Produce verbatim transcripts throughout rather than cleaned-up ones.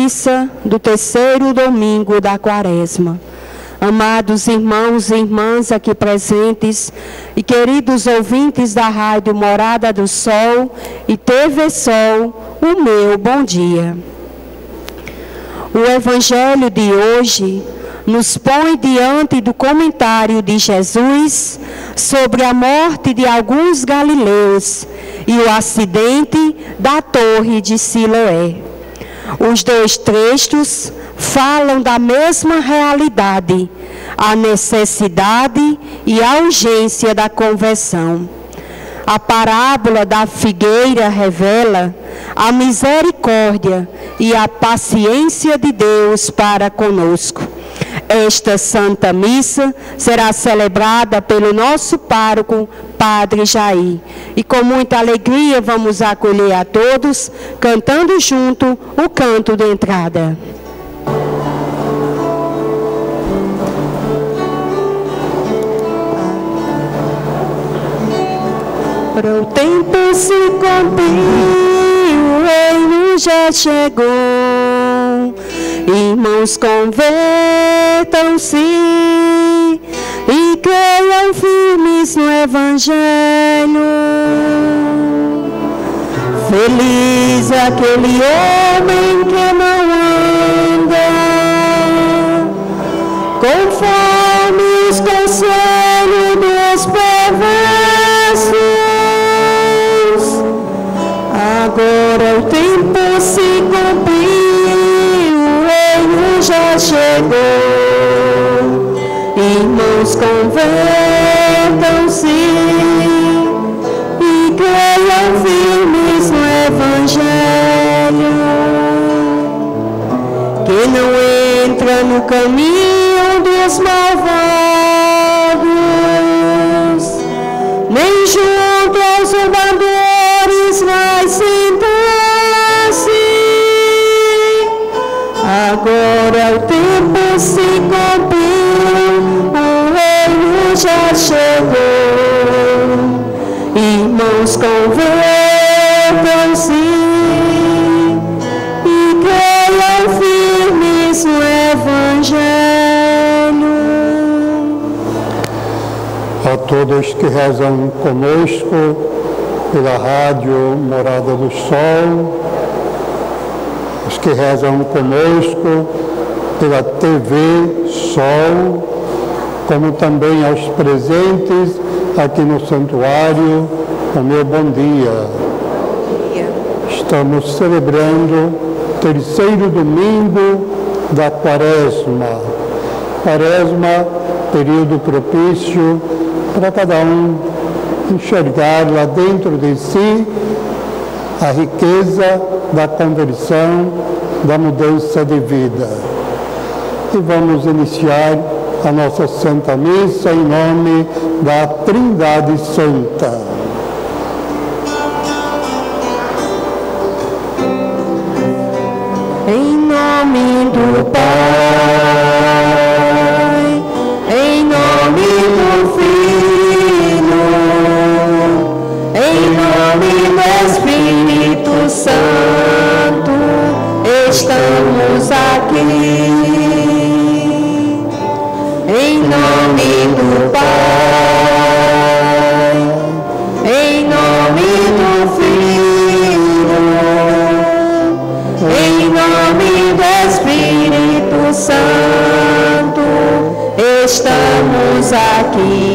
missa do terceiro domingo da Quaresma. Amados irmãos e irmãs aqui presentes e queridos ouvintes da Rádio Morada do Sol e T V Sol, o meu bom dia. O Evangelho de hoje nos põe diante do comentário de Jesus sobre a morte de alguns galileus e o acidente da Torre de Siloé. Os dois textos falam da mesma realidade, a necessidade e a urgência da conversão. A parábola da figueira revela a misericórdia e a paciência de Deus para conosco. Esta Santa Missa será celebrada pelo nosso pároco, Padre Jair. E com muita alegria vamos acolher a todos, cantando junto o canto de entrada. Para o tempo se cumpriu, o reino já chegou. Irmãos, convertam-se e creiam firmes no Evangelho. Feliz aquele homem que não anda conforme os conselhos dos perversos. Agora o tempo se cumpriu, o reino já chegou. Irmãos, convertam-se e creiam firmes no Evangelho. Quem não entra no caminho dos malvados, nem junto aos zombadores vai sentar-se. Agora o tempo se cumpriu, o reino já chegou. Irmãos, convertam-se e creiam firmes no Evangelho. A todos que rezam conosco pela Rádio Morada do Sol, os que rezam conosco pela T V Sol, como também aos presentes aqui no santuário, o meu bom dia. Estamos celebrando o terceiro domingo da Quaresma. Quaresma, período propício para cada um enxergar lá dentro de si a riqueza da conversão, da mudança de vida. E vamos iniciar a nossa Santa Missa em nome da Trindade Santa. Em nome do Pai, em nome do Filho, em nome do Espírito Santo, estamos aqui. Em nome do Pai, em nome do Filho, em nome do Espírito Santo, estamos aqui.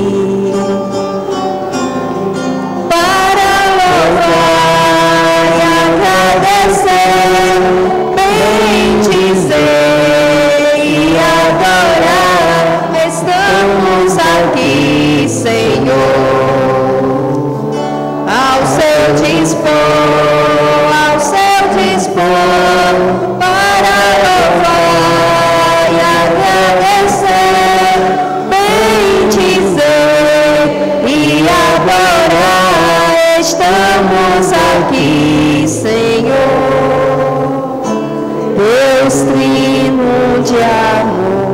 Para louvar e agradecer, bendizer e adorar, estamos aqui, Senhor, ao seu dispor, ao seu dispor, para louvar e agradecer, bendizer e adorar, estamos aqui, Senhor, Deus trino de amor.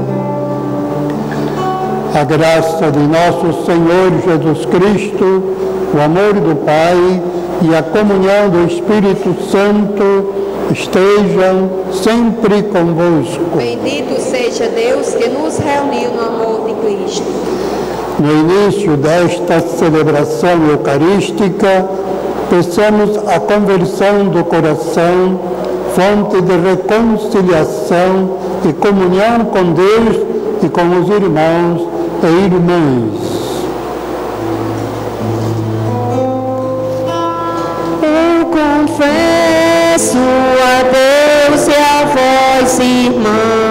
A graça de nosso Senhor Jesus Cristo, o amor do Pai e a comunhão do Espírito Santo estejam sempre convosco. Bendito seja Deus que nos reuniu no amor de Cristo. No início desta celebração eucarística, peçamos a conversão do coração, fonte de reconciliação e comunhão com Deus e com os irmãos e irmãs. Eu confesso a Deus e a vós, irmãos,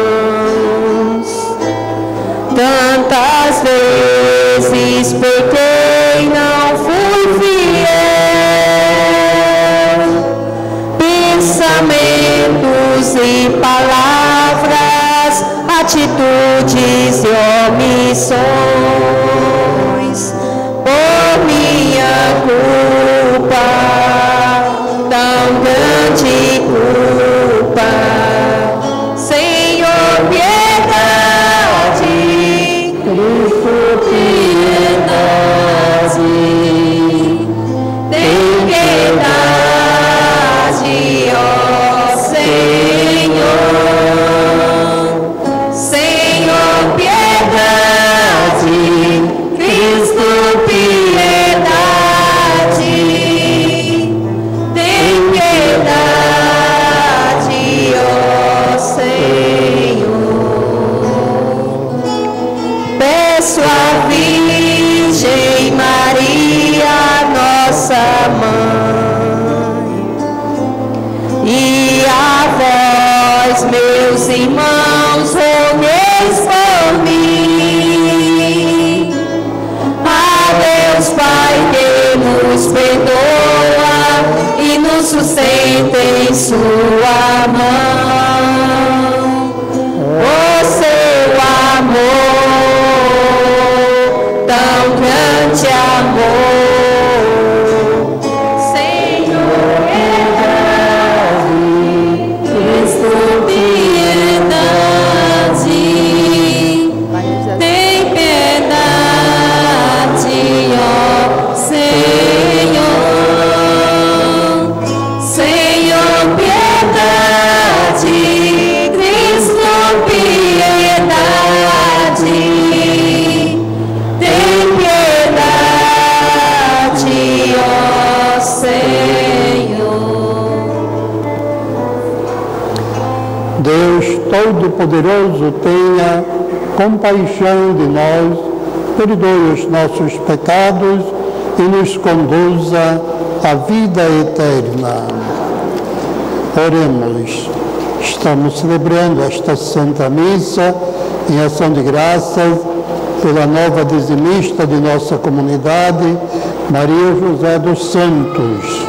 tantas vezes pequei, não fui fiel, pensamentos e palavras, atitudes e omissões, por minha culpa, tão grande culpa, Senhor, piedade, Cristo, piedade, tem piedade, ó Senhor, Senhor, piedade, Cristo, piedade, tem piedade, ó Senhor. Peço à Virgem Maria, nossa mãe, e a vós, meus irmãos, rogueis por mim. A Deus Pai que nos perdoa e nos sustenta em sua mão. O seu amor, tão grande amor, Senhor, piedade, Cristo, piedade, tem piedade, ó Senhor, Senhor, piedade, Cristo, piedade, tem piedade, ó Senhor. Deus Todo-Poderoso tenha compaixão de nós, perdoe os nossos pecados e nos conduza à vida eterna. Oremos. Estamos celebrando esta Santa Missa em ação de graças pela nova dizimista de nossa comunidade, Maria José dos Santos.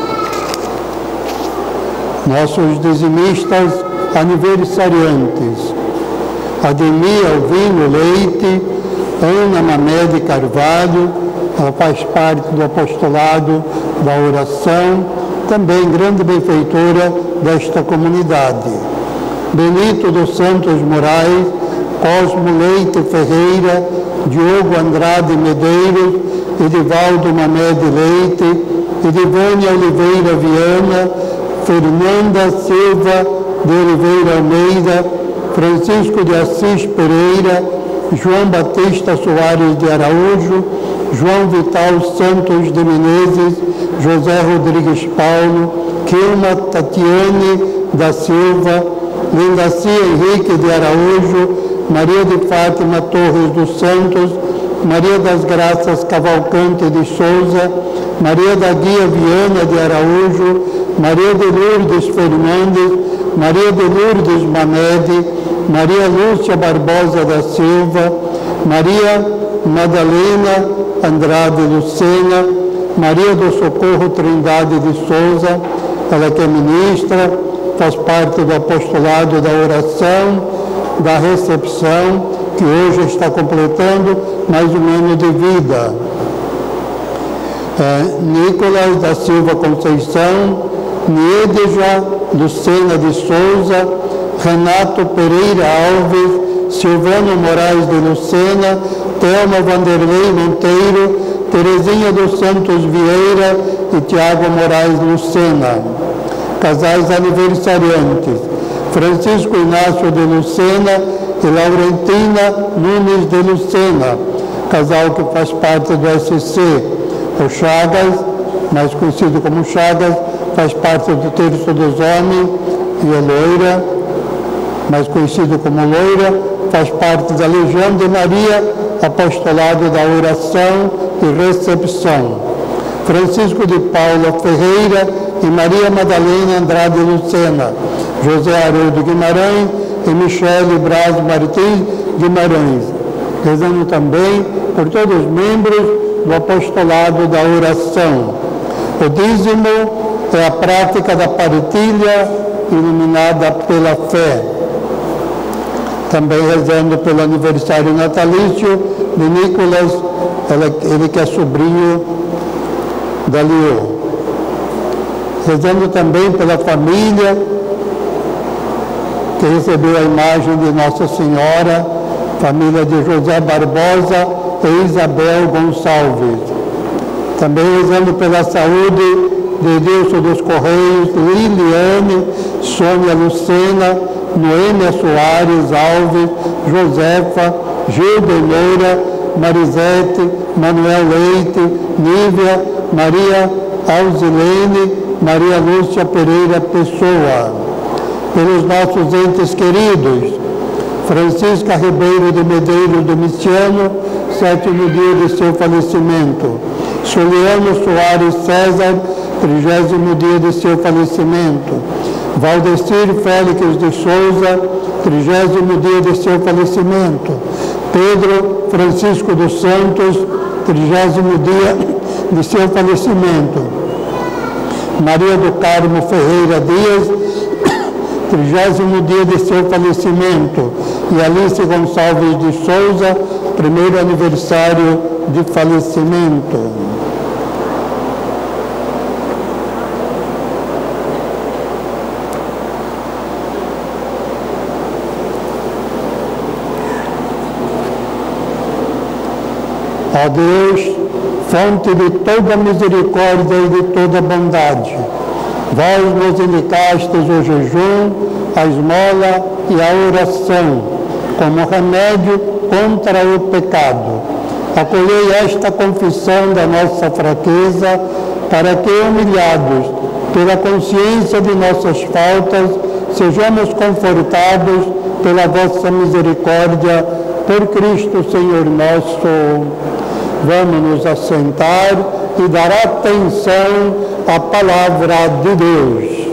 Nossos dizimistas aniversariantes, Ademir Alvino Leite, Ana Mamed Carvalho, ela faz parte do apostolado da oração, também grande benfeitora desta comunidade. Benito dos Santos Moraes, Cosmo Leite Ferreira, Diogo Andrade Medeiros, Edivaldo Mamed Leite, Edivânia Oliveira Viana, Fernanda Silva de Oliveira Almeida, Francisco de Assis Pereira, João Batista Soares de Araújo, João Vital Santos de Menezes, José Rodrigues Paulo, Quilma Tatiane da Silva, Lindacia Henrique de Araújo, Maria de Fátima Torres dos Santos, Maria das Graças Cavalcante de Souza, Maria da Guia Viana de Araújo, Maria de Lourdes Fernandes, Maria de Lourdes Mamed, Maria Lúcia Barbosa da Silva, Maria Madalena Andrade Lucena, Maria do Socorro Trindade de Souza, ela que é ministra, faz parte do apostolado da oração, da recepção, que hoje está completando mais um ano de vida. É, Nicolas da Silva Conceição, Niedeja Lucena de Souza, Renato Pereira Alves, Silvano Moraes de Lucena, Thelma Vanderlei Monteiro, Terezinha dos Santos Vieira e Tiago Moraes Lucena. Casais aniversariantes: Francisco Inácio de Lucena e Laurentina Nunes de Lucena, casal que faz parte do S C. O Chagas, mais conhecido como Chagas, faz parte do Terço dos Homens, e a Loira, mais conhecido como Loira, faz parte da Legião de Maria, apostolado da oração e recepção. Francisco de Paula Ferreira e Maria Madalena Andrade Lucena, José Haroldo Guimarães e Michele Braz Martins Guimarães. Rezando também por todos os membros do apostolado da oração. O dízimo é a prática da partilha iluminada pela fé. Também rezando pelo aniversário natalício de Nicolas, ele que é sobrinho da Liô. Rezando também pela família que recebeu a imagem de Nossa Senhora, família de José Barbosa e Isabel Gonçalves. Também rezando pela saúde de Edilson dos Correios, Liliane, Sônia Lucena, Noêmia Soares Alves, Josefa, Gilda Moura, Marisete, Manuel Leite, Nívia, Maria Alzilene, Maria Lúcia Pereira Pessoa. Pelos nossos entes queridos: Francisca Ribeiro de Medeiros Domiciano, sétimo dia de seu falecimento. Juliano Soares César, trigésimo dia de seu falecimento. Valdecir Félix de Souza, trigésimo dia de seu falecimento. Pedro Francisco dos Santos, trigésimo dia de seu falecimento. Maria do Carmo Ferreira Dias, trigésimo dia de seu falecimento. E Alice Gonçalves de Souza, primeiro aniversário de falecimento. Ó Deus, fonte de toda misericórdia e de toda bondade, vós nos indicastes o jejum, a esmola e a oração como remédio contra o pecado. Acolhei esta confissão da nossa fraqueza, para que, humilhados pela consciência de nossas faltas, sejamos confortados pela vossa misericórdia, por Cristo Senhor nosso. Vamos nos assentar e dar atenção à palavra de Deus.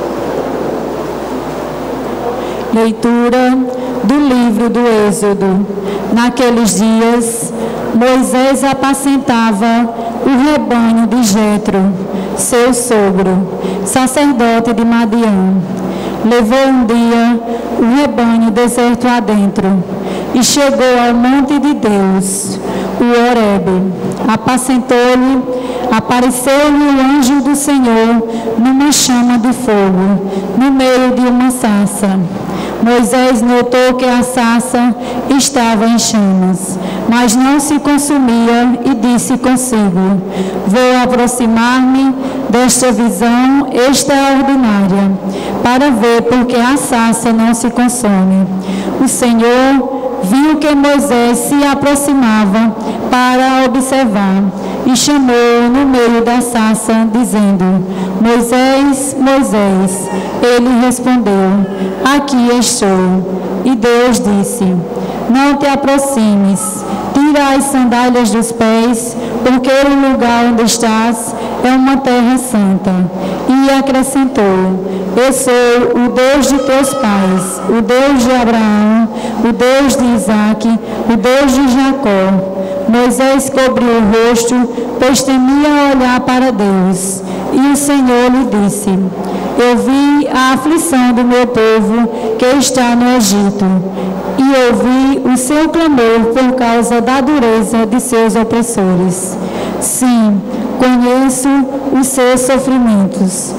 Leitura do livro do Êxodo. Naqueles dias, Moisés apacentava o rebanho de Jetro, seu sogro, sacerdote de Madiã. Levou um dia o rebanho deserto adentro e chegou ao monte de Deus, o Horebe. Apacentou-lhe, apareceu-lhe o anjo do Senhor numa chama de fogo, no meio de uma sarça. Moisés notou que a sarça estava em chamas, mas não se consumia, e disse consigo: vou aproximar-me desta visão extraordinária, para ver por que a sarça não se consome. O Senhor viu que Moisés se aproximava para observar e chamou no meio da sarça, dizendo: Moisés, Moisés. Ele respondeu: aqui estou. E Deus disse: não te aproximes, tira as sandálias dos pés, porque o lugar onde estás é uma terra santa. E acrescentou: eu sou o Deus de teus pais, o Deus de Abraão, o Deus de Isaque, o Deus de Jacó. Moisés cobriu o rosto, pois temia olhar para Deus. E o Senhor lhe disse: eu vi a aflição do meu povo que está no Egito, e ouvi o seu clamor por causa da dureza de seus opressores. Sim, conheço os seus sofrimentos.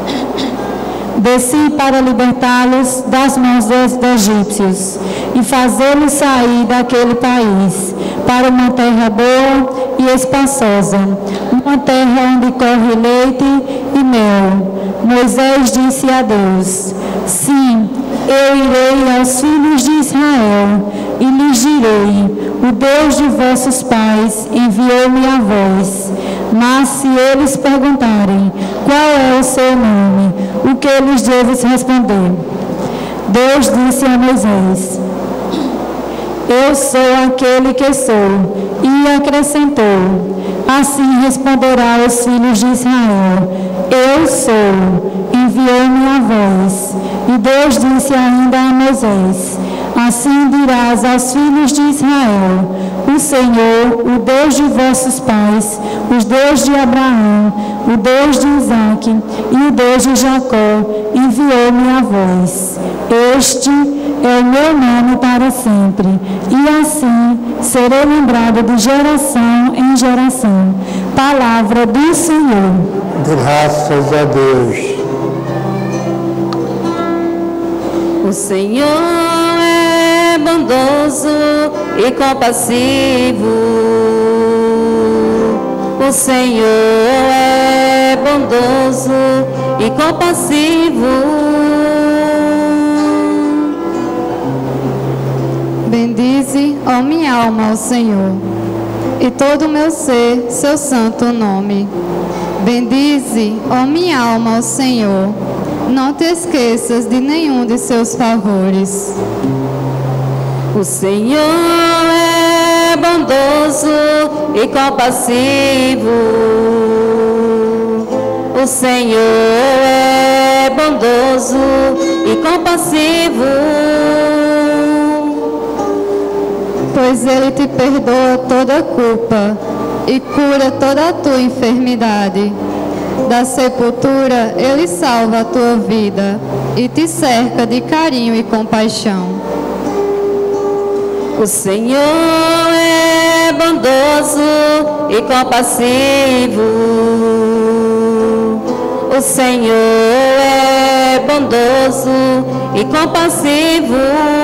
Desci para libertá-los das mãos dos egípcios e fazê-los sair daquele país, para uma terra boa e espaçosa, uma terra onde corre leite e mel. Moisés disse a Deus: sim, eu irei aos filhos de Israel e lhes direi: o Deus de vossos pais enviou-me a vós. Mas se eles perguntarem: qual é o seu nome? O que lhes deves responder? Deus disse a Moisés: eu sou aquele que sou. E acrescentou: assim responderá aos filhos de Israel: eu sou, enviou-me a vós. E Deus disse ainda a Moisés: assim dirás aos filhos de Israel: o Senhor, o Deus de vossos pais, o Deus de Abraão, o Deus de Isaque e o Deus de Jacó, enviou-me a vós. Este é o meu nome para sempre, e assim serei lembrado de geração em geração. Palavra do Senhor. Graças a Deus. O Senhor é bondoso e compassivo. O Senhor é bondoso e compassivo. Bendize, ó minha alma, ao Senhor, e todo o meu ser, seu santo nome. Bendize, ó minha alma, ao Senhor, não te esqueças de nenhum de seus favores. O Senhor é bondoso e compassivo. O Senhor é bondoso e compassivo. Pois Ele te perdoa toda culpa e cura toda a tua enfermidade. Da sepultura Ele salva a tua vida e te cerca de carinho e compaixão. O Senhor é bondoso e compassivo. O Senhor é bondoso e compassivo.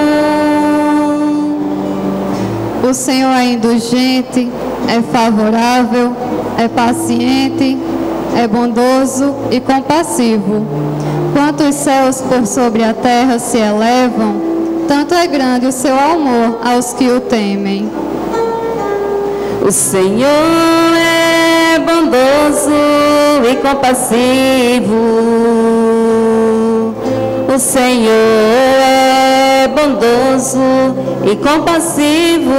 O Senhor é indulgente, é favorável, é paciente, é bondoso e compassivo. Quanto os céus por sobre a terra se elevam, tanto é grande o seu amor aos que o temem. O Senhor é bondoso e compassivo. O Senhor é bondoso e compassivo.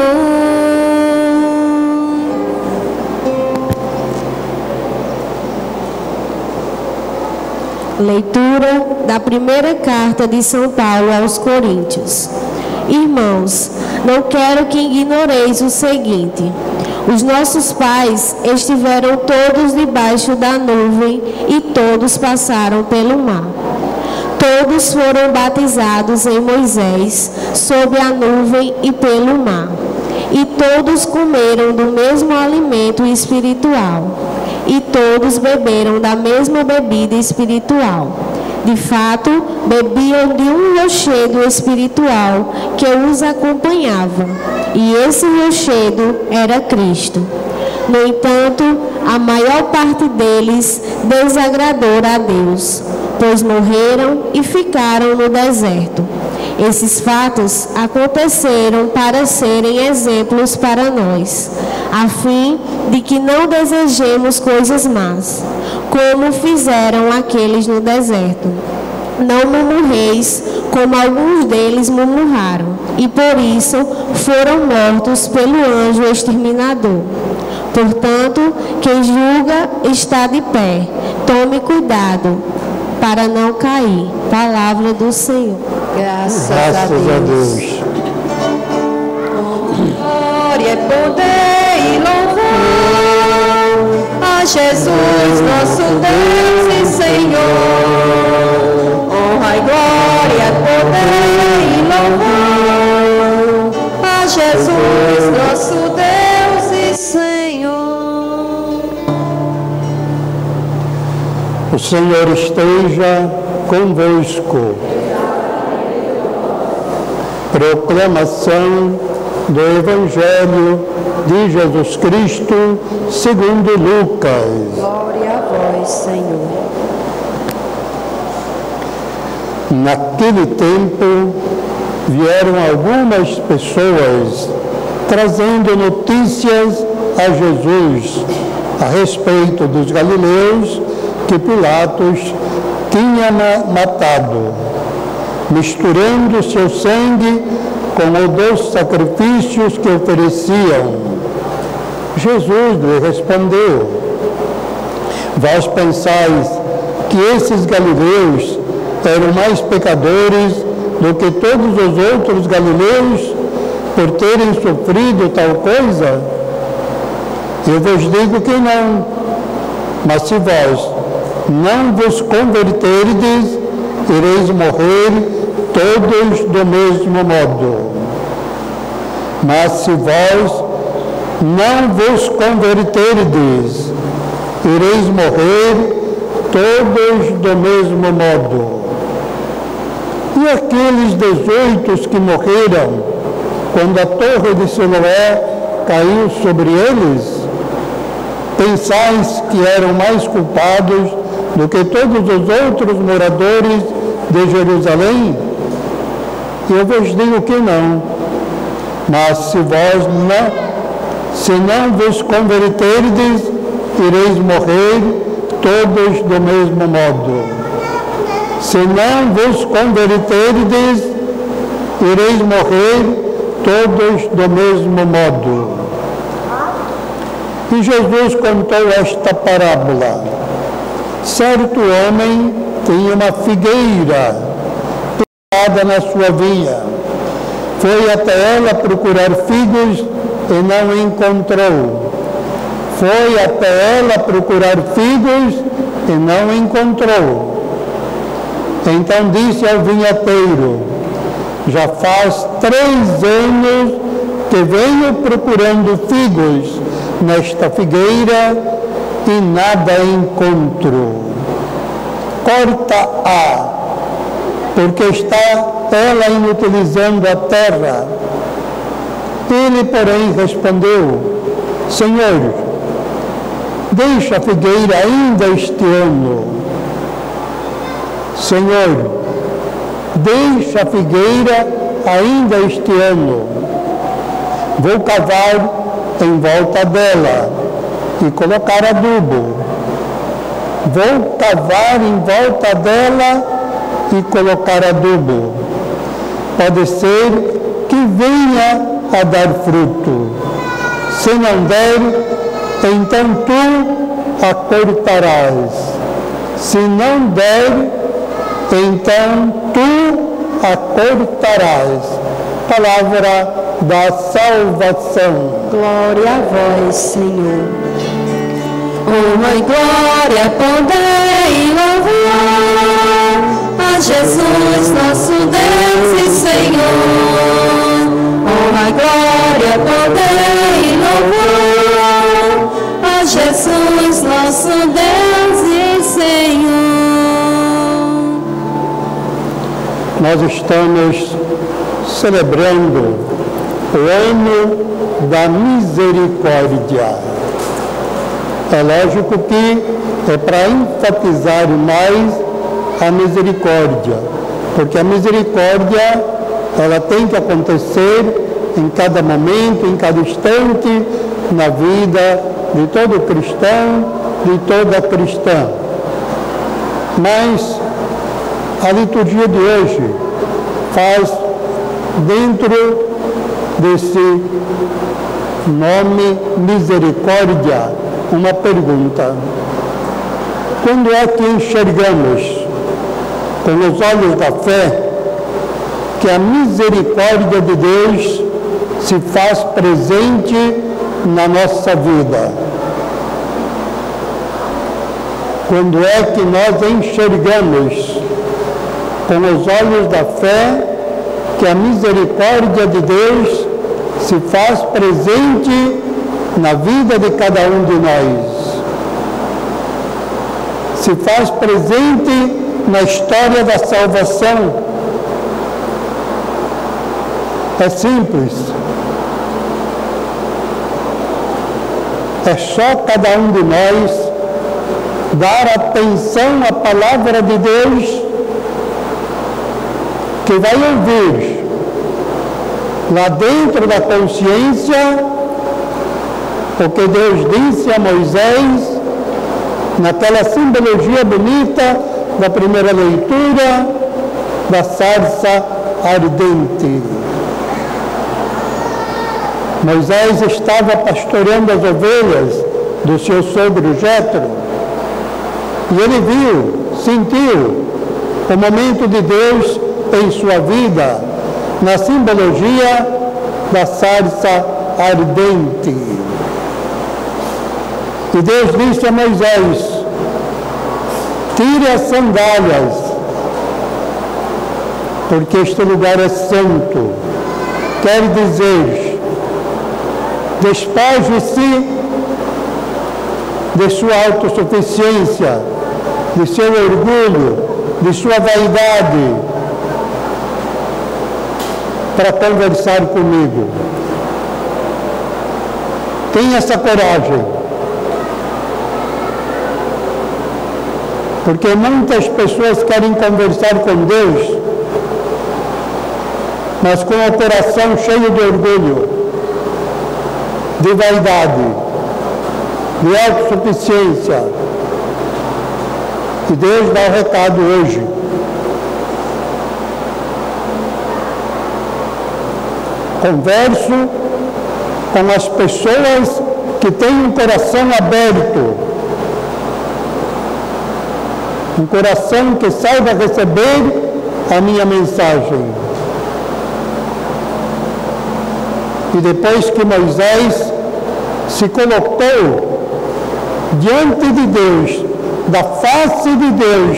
Leitura da primeira carta de São Paulo aos Coríntios. Irmãos, não quero que ignoreis o seguinte: os nossos pais estiveram todos debaixo da nuvem e todos passaram pelo mar. Todos foram batizados em Moisés, sob a nuvem e pelo mar. E todos comeram do mesmo alimento espiritual. E todos beberam da mesma bebida espiritual. De fato, bebiam de um rochedo espiritual que os acompanhava. E esse rochedo era Cristo. No entanto, a maior parte deles desagradou a Deus, pois morreram e ficaram no deserto. Esses fatos aconteceram para serem exemplos para nós, a fim de que não desejemos coisas más, como fizeram aqueles no deserto. Não murmureis, como alguns deles murmuraram, e por isso foram mortos pelo anjo exterminador. Portanto, quem julga está de pé. Tome cuidado para não cair. Palavra do Senhor. Graças, Graças a Deus. a Deus. Glória, poder e louvor a Jesus, nosso Deus e Senhor. Honra e glória, poder e louvor a Jesus, nosso Deus e Senhor. O Senhor esteja convosco. Proclamação do Evangelho de Jesus Cristo, segundo Lucas. Glória a vós, Senhor. Naquele tempo, vieram algumas pessoas trazendo notícias a Jesus a respeito dos galileus que Pilatos tinha matado, misturando seu sangue com o dos sacrifícios que ofereciam. Jesus lhe respondeu: vós pensais que esses galileus eram mais pecadores do que todos os outros galileus por terem sofrido tal coisa? Eu vos digo que não. Mas se vós não vos converterdes, ireis morrer todos do mesmo modo. Mas se vós não vos converterdes, ireis morrer todos do mesmo modo. E aqueles dezoito que morreram quando a torre de Siloé caiu sobre eles, pensais que eram mais culpados do que todos os outros moradores de Jerusalém? Eu vos digo que não. Mas se vós não, se não vos converterdes, ireis morrer todos do mesmo modo. Se não vos converterdes, ireis morrer todos do mesmo modo. E Jesus contou esta parábola. Certo homem tinha uma figueira plantada na sua vinha. Foi até ela procurar figos e não encontrou. Foi até ela procurar figos e não encontrou. Então disse ao vinhateiro: já faz três anos que venho procurando figos nesta figueira e nada encontro. Corta-a, porque está ela inutilizando a terra. Ele, porém, respondeu: Senhor, deixa a figueira ainda este ano. Senhor, deixa a figueira ainda este ano. Vou cavar em volta dela e colocar adubo. Vou cavar em volta dela e colocar adubo. Pode ser que venha a dar fruto. Se não der, então tu a cortarás. Se não der, então tu a cortarás. Palavra da salvação. Glória a vós, Senhor. Honra e glória, poder e louvor a Jesus, nosso Deus e Senhor. Honra e glória, poder e louvor a Jesus, nosso Deus e Senhor. Nós estamos celebrando o ano da misericórdia. É lógico que é para enfatizar mais a misericórdia, porque a misericórdia ela tem que acontecer em cada momento, em cada instante, na vida de todo cristão, de toda cristã. Mas a liturgia de hoje faz dentro desse nome misericórdia uma pergunta: quando é que enxergamos com os olhos da fé que a misericórdia de Deus se faz presente na nossa vida? Quando é que nós enxergamos com os olhos da fé que a misericórdia de Deus se faz presente na vida de cada um de nós? Se faz presente na história da salvação. É simples. É só cada um de nós dar atenção à palavra de Deus, que vai ouvir lá dentro da consciência o que Deus disse a Moisés naquela simbologia bonita da primeira leitura da sarça ardente. Moisés estava pastoreando as ovelhas do seu sogro Jetro e ele viu, sentiu o momento de Deus em sua vida na simbologia da sarça ardente. E Deus disse a Moisés: tire as sandálias, porque este lugar é santo. Quer dizer, despoje-se de sua autossuficiência, de seu orgulho, de sua vaidade, para conversar comigo. Tenha essa coragem. Porque muitas pessoas querem conversar com Deus, mas com o coração cheio de orgulho, de vaidade, de autossuficiência. E Deus dá o recado hoje. Converso com as pessoas que têm um coração aberto, um coração que saiba receber a minha mensagem. E depois que Moisés se colocou diante de Deus, da face de Deus,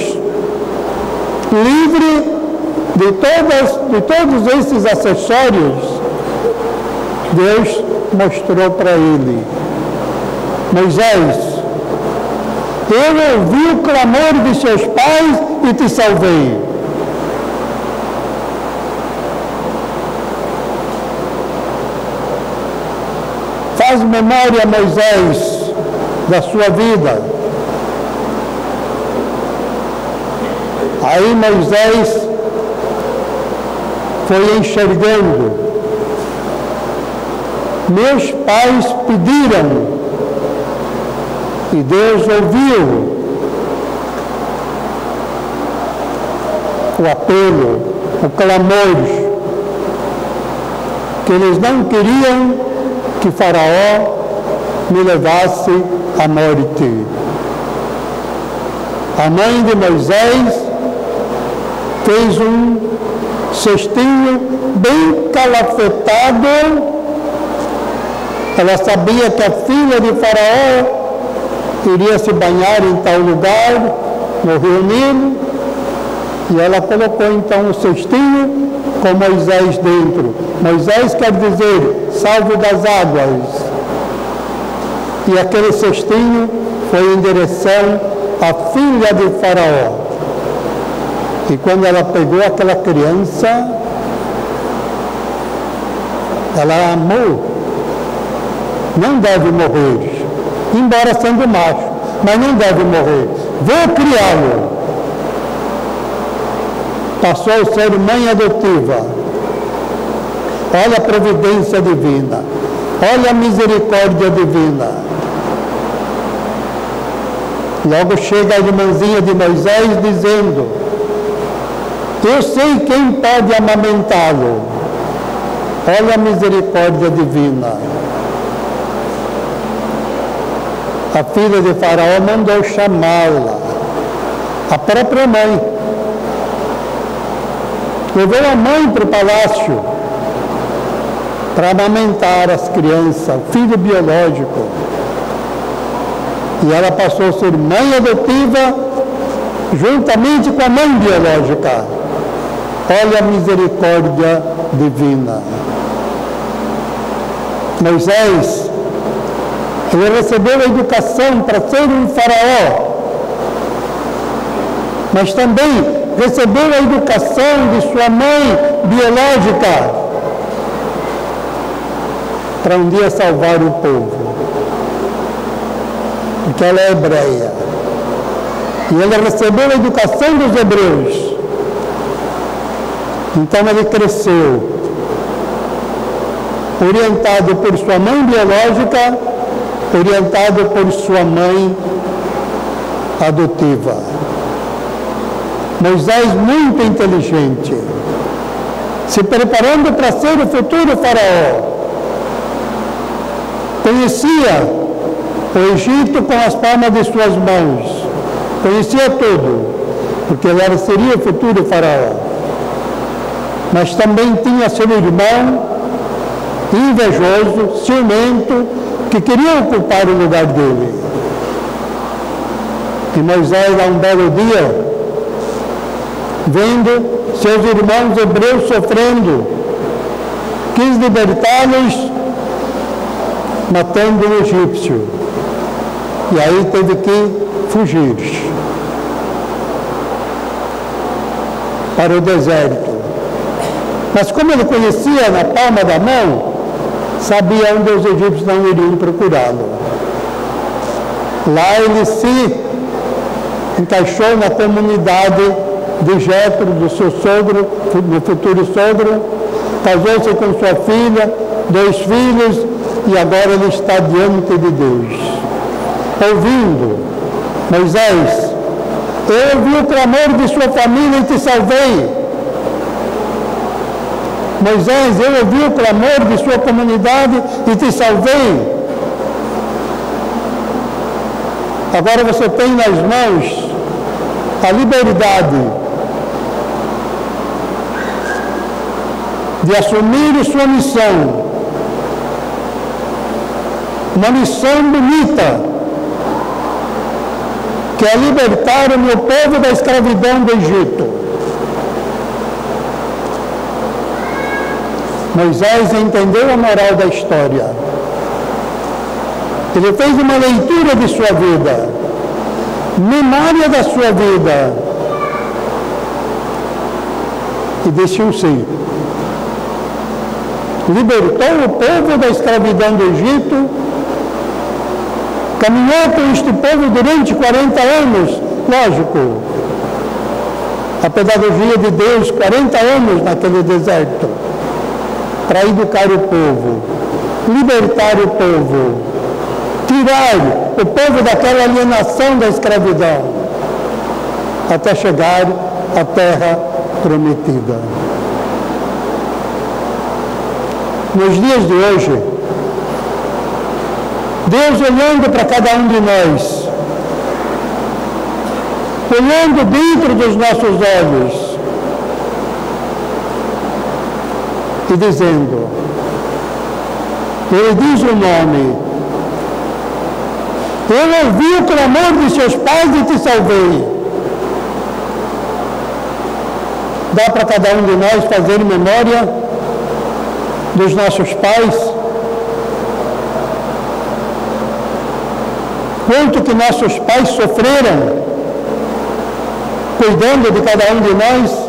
livre de, todas, de todos esses acessórios, Deus mostrou para ele: Moisés, eu ouvi o clamor de seus pais e te salvei. Faz memória, Moisés, da sua vida. Aí Moisés foi enxergando. Meus pais pediram e Deus ouviu o apelo, o clamor, que eles não queriam que Faraó me levasse à morte. A mãe de Moisés fez um cestinho bem calafetado. Ela sabia que a filha de Faraó iria se banhar em tal lugar, no Rio Nilo, e ela colocou então o cestinho com Moisés dentro. Moisés quer dizer salvo das águas. E aquele cestinho foi em direção à filha de Faraó. E quando ela pegou aquela criança, ela amou. Não deve morrer, embora sendo macho, mas não deve morrer. Vou criá-lo. Passou a ser mãe adotiva. Olha a providência divina. Olha a misericórdia divina. Logo chega a irmãzinha de Moisés dizendo: eu sei quem pode amamentá-lo. Olha a misericórdia divina. A filha de Faraó mandou chamá-la, a própria mãe. Levou a mãe para o palácio para amamentar as crianças, o filho biológico. E ela passou a ser mãe adotiva juntamente com a mãe biológica. Olha a misericórdia divina. Moisés, ele recebeu a educação para ser um faraó, mas também recebeu a educação de sua mãe biológica para um dia salvar o povo. porque ela é hebreia. E ele recebeu a educação dos hebreus. Então ele cresceu, orientado por sua mãe biológica, orientado por sua mãe adotiva. Moisés, muito inteligente, se preparando para ser o futuro faraó. Conhecia o Egito com as palmas de suas mãos. Conhecia tudo, porque ele era, seria o futuro faraó. Mas também tinha seu irmão invejoso, ciumento, que queria ocupar o lugar dele. E Moisés, a um belo dia, vendo seus irmãos hebreus sofrendo, quis libertá-los matando um egípcio. E aí teve que fugir para o deserto. Mas como ele conhecia na palma da mão, sabia onde os egípcios não iriam procurá-lo. Lá ele se encaixou na comunidade de Jetro, do seu sogro, do futuro sogro, casou-se com sua filha, dois filhos, e agora ele está diante de Deus, ouvindo: Moisés, eu ouvi o clamor de sua família e te salvei. Moisés, eu ouvi o clamor de sua comunidade e te salvei. Agora você tem nas mãos a liberdade de assumir sua missão. Uma missão bonita, que é libertar o meu povo da escravidão do Egito. Moisés entendeu a moral da história. Ele fez uma leitura de sua vida, memória da sua vida, e disse um sim. Libertou o povo da escravidão do Egito, caminhou com este povo durante quarenta anos, lógico, a pedagogia de Deus, quarenta anos naquele deserto, para educar o povo, libertar o povo, tirar o povo daquela alienação da escravidão, até chegar à terra prometida. Nos dias de hoje, Deus olhando para cada um de nós, olhando dentro dos nossos olhos e dizendo, ele diz o nome: eu ouvi o clamor de seus pais e te salvei. Dá para cada um de nós fazer memória dos nossos pais? Quanto que nossos pais sofreram cuidando de cada um de nós?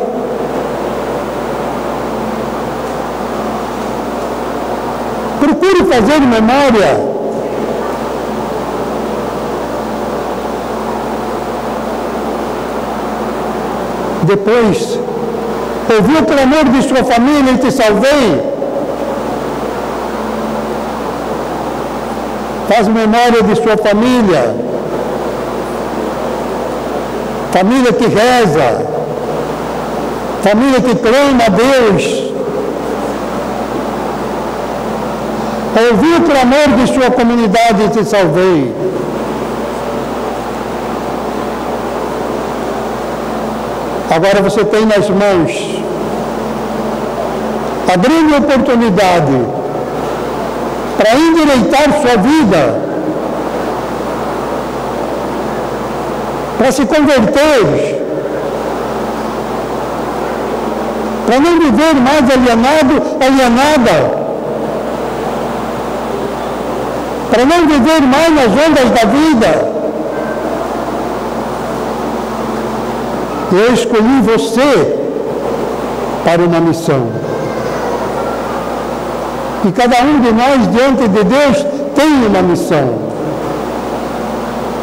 Procure fazer memória. Depois, ouvi o clamor de sua família e te salvei. Faz memória de sua família, família que reza, família que clama a Deus. Ouvi o clamor de sua comunidade e te salvei. Agora você tem nas mãos a grande oportunidade para endireitar sua vida, para se converter, para não viver mais alienado, alienada, para não viver mais nas ondas da vida. Eu escolhi você para uma missão. E cada um de nós, diante de Deus, tem uma missão.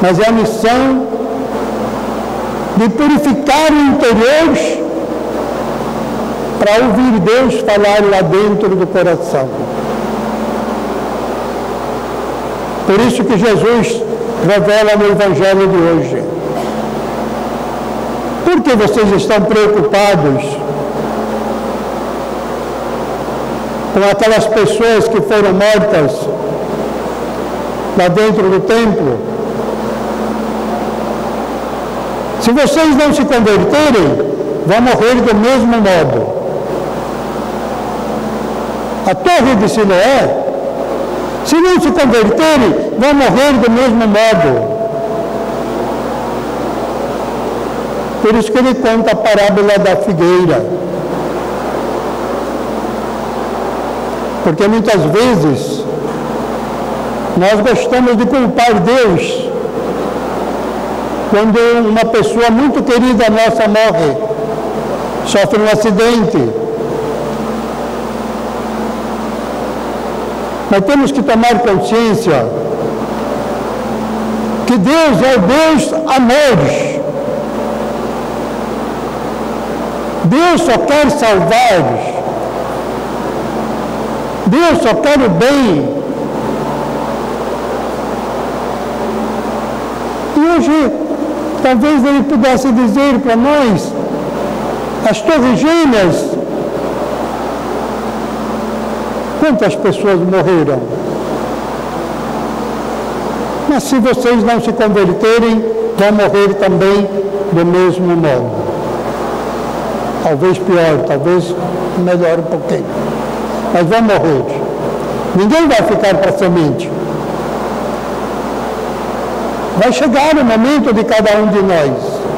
mas é a missão de purificar o interior para ouvir Deus falar lá dentro do coração. Por isso que Jesus revela no Evangelho de hoje. Por que vocês estão preocupados com aquelas pessoas que foram mortas lá dentro do templo? Se vocês não se converterem, vão morrer do mesmo modo. A torre de Siloé, se não se converterem, vão morrer do mesmo modo. Por isso que ele conta a parábola da figueira. Porque muitas vezes nós gostamos de culpar Deus quando uma pessoa muito querida nossa morre, sofre um acidente. Mas temos que tomar consciência que Deus é o Deus amor. Deus só quer salvar. Deus só quer o bem. E hoje, talvez ele pudesse dizer para nós, as torres gêmeas, quantas pessoas morreram? Mas se vocês não se converterem, vão morrer também do mesmo modo. Talvez pior, talvez melhor um pouquinho. Mas vão morrer. Ninguém vai ficar para semente. Vai chegar o momento de cada um de nós.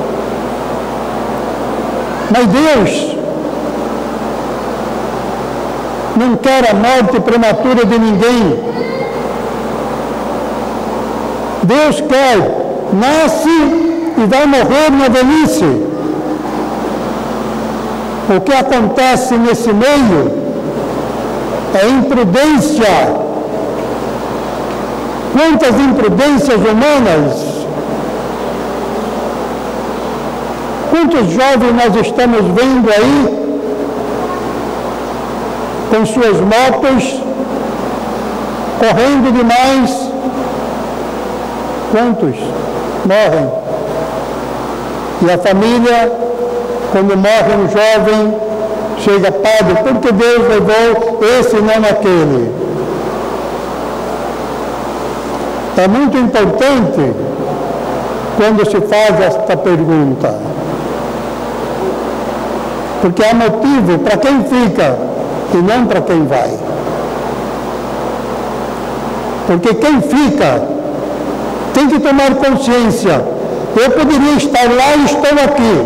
Mas Deus não quer a morte prematura de ninguém. Deus quer, nasce e vai morrer na velhice. O que acontece nesse meio é imprudência. Quantas imprudências humanas! Quantos jovens nós estamos vendo aí com suas motos, correndo demais? Quantos morrem? E a família, quando morre um jovem, chega, padre, por que Deus levou esse e não aquele? É muito importante quando se faz esta pergunta, porque há motivo para quem fica e não para quem vai. Porque quem fica tem que tomar consciência. Eu poderia estar lá e estou aqui.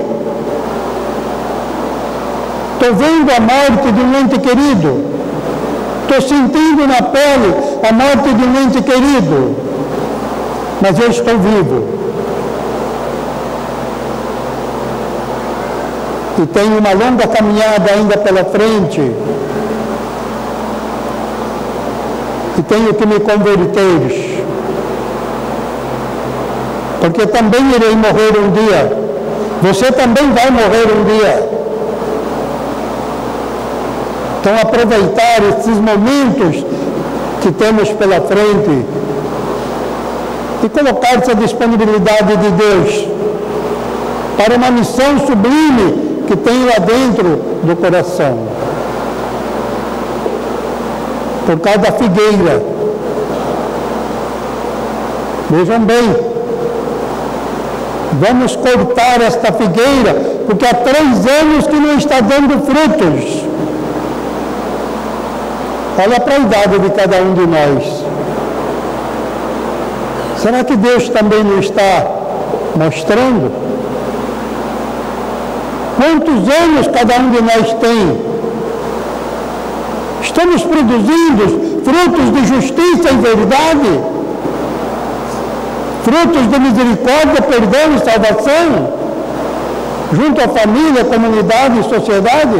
Estou vendo a morte de um ente querido. Estou sentindo na pele a morte de um ente querido. Mas eu estou vivo. E tenho uma longa caminhada ainda pela frente. E tenho que me converter. Porque também irei morrer um dia. Você também vai morrer um dia. Então, aproveitar esses momentos que temos pela frente e colocar-se à disponibilidade de Deus para uma missão sublime que tem lá dentro do coração. Por causa da figueira. Vejam bem, vamos cortar esta figueira, porque há três anos que não está dando frutos. Olha para a idade de cada um de nós. Será que Deus também não está mostrando? Quantos anos cada um de nós tem? Estamos produzindo frutos de justiça e verdade? Frutos de misericórdia, perdão e salvação? Junto à família, comunidade e sociedade?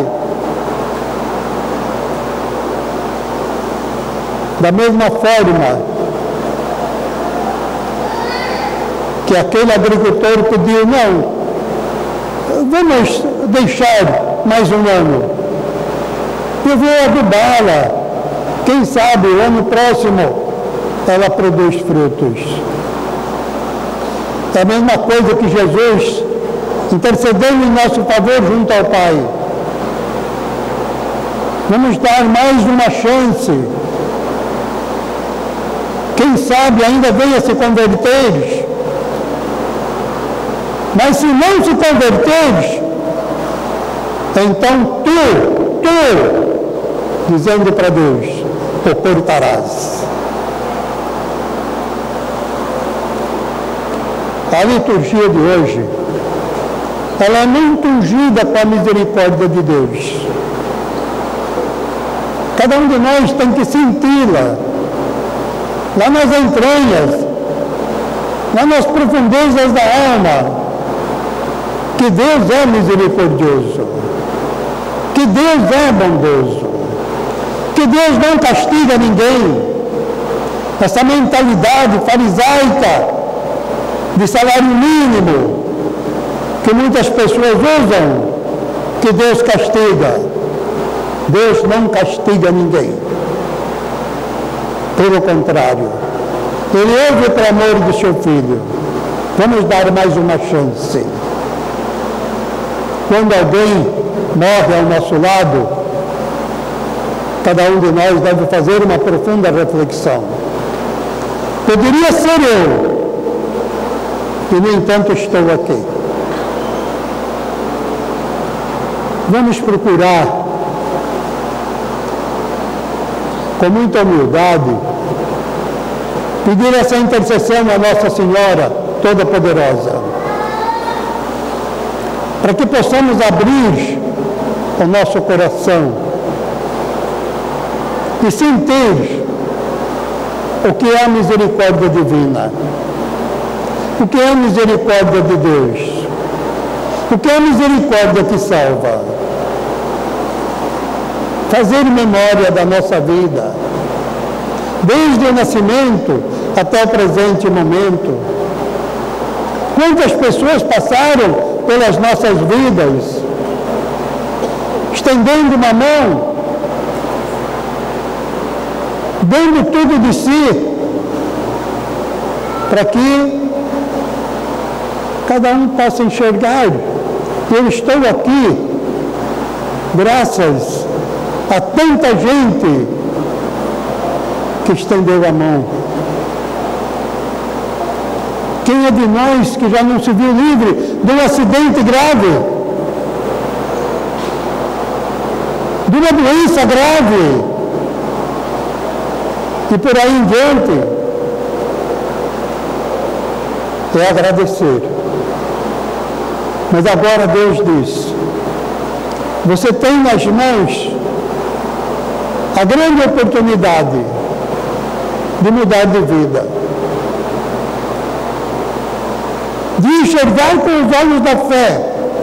Da mesma forma, que aquele agricultor pediu, não, vamos deixar mais um ano. Eu vou adubá-la. Quem sabe, o ano próximo, ela produz frutos. É a mesma coisa que Jesus intercedeu em nosso favor junto ao Pai. Vamos dar mais uma chance. Quem sabe ainda venha se converter. Mas se não se converteres, então tu, tu, dizendo para Deus, o cortarás. A liturgia de hoje, ela é muito ungida com a misericórdia de Deus. Cada um de nós tem que senti-la, lá nas entranhas, lá nas profundezas da alma, que Deus é misericordioso, que Deus é bondoso, que Deus não castiga ninguém. Essa mentalidade farisaica de salário mínimo que muitas pessoas usam, que Deus castiga. Deus não castiga ninguém. Pelo contrário, Ele ouve o clamor do seu Filho. Vamos dar mais uma chance. Quando alguém morre ao nosso lado, cada um de nós deve fazer uma profunda reflexão. Poderia ser eu, e no entanto estou aqui. Vamos procurar, com muita humildade, pedir essa intercessão à Nossa Senhora Toda-Poderosa, para que possamos abrir o nosso coração e sentir o que é a misericórdia divina, o que é a misericórdia de Deus, o que é a misericórdia que salva. Fazer memória da nossa vida, desde o nascimento até o presente momento. Quantas pessoas passaram pelas nossas vidas, estendendo uma mão, dando tudo de si, para que cada um possa enxergar. Eu estou aqui graças a tanta gente que estendeu a mão. Quem é de nós que já não se viu livre de um acidente grave, de uma doença grave, e por aí em diante? É agradecer. Mas agora Deus diz, você tem nas mãos a grande oportunidade de mudar de vida, de enxergar com os olhos da fé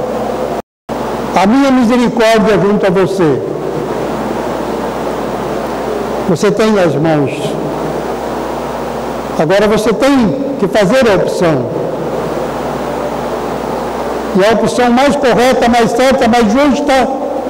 a minha misericórdia junto a você. Você tem nas mãos. Agora você tem que fazer a opção. E a opção mais correta, mais certa, mais justa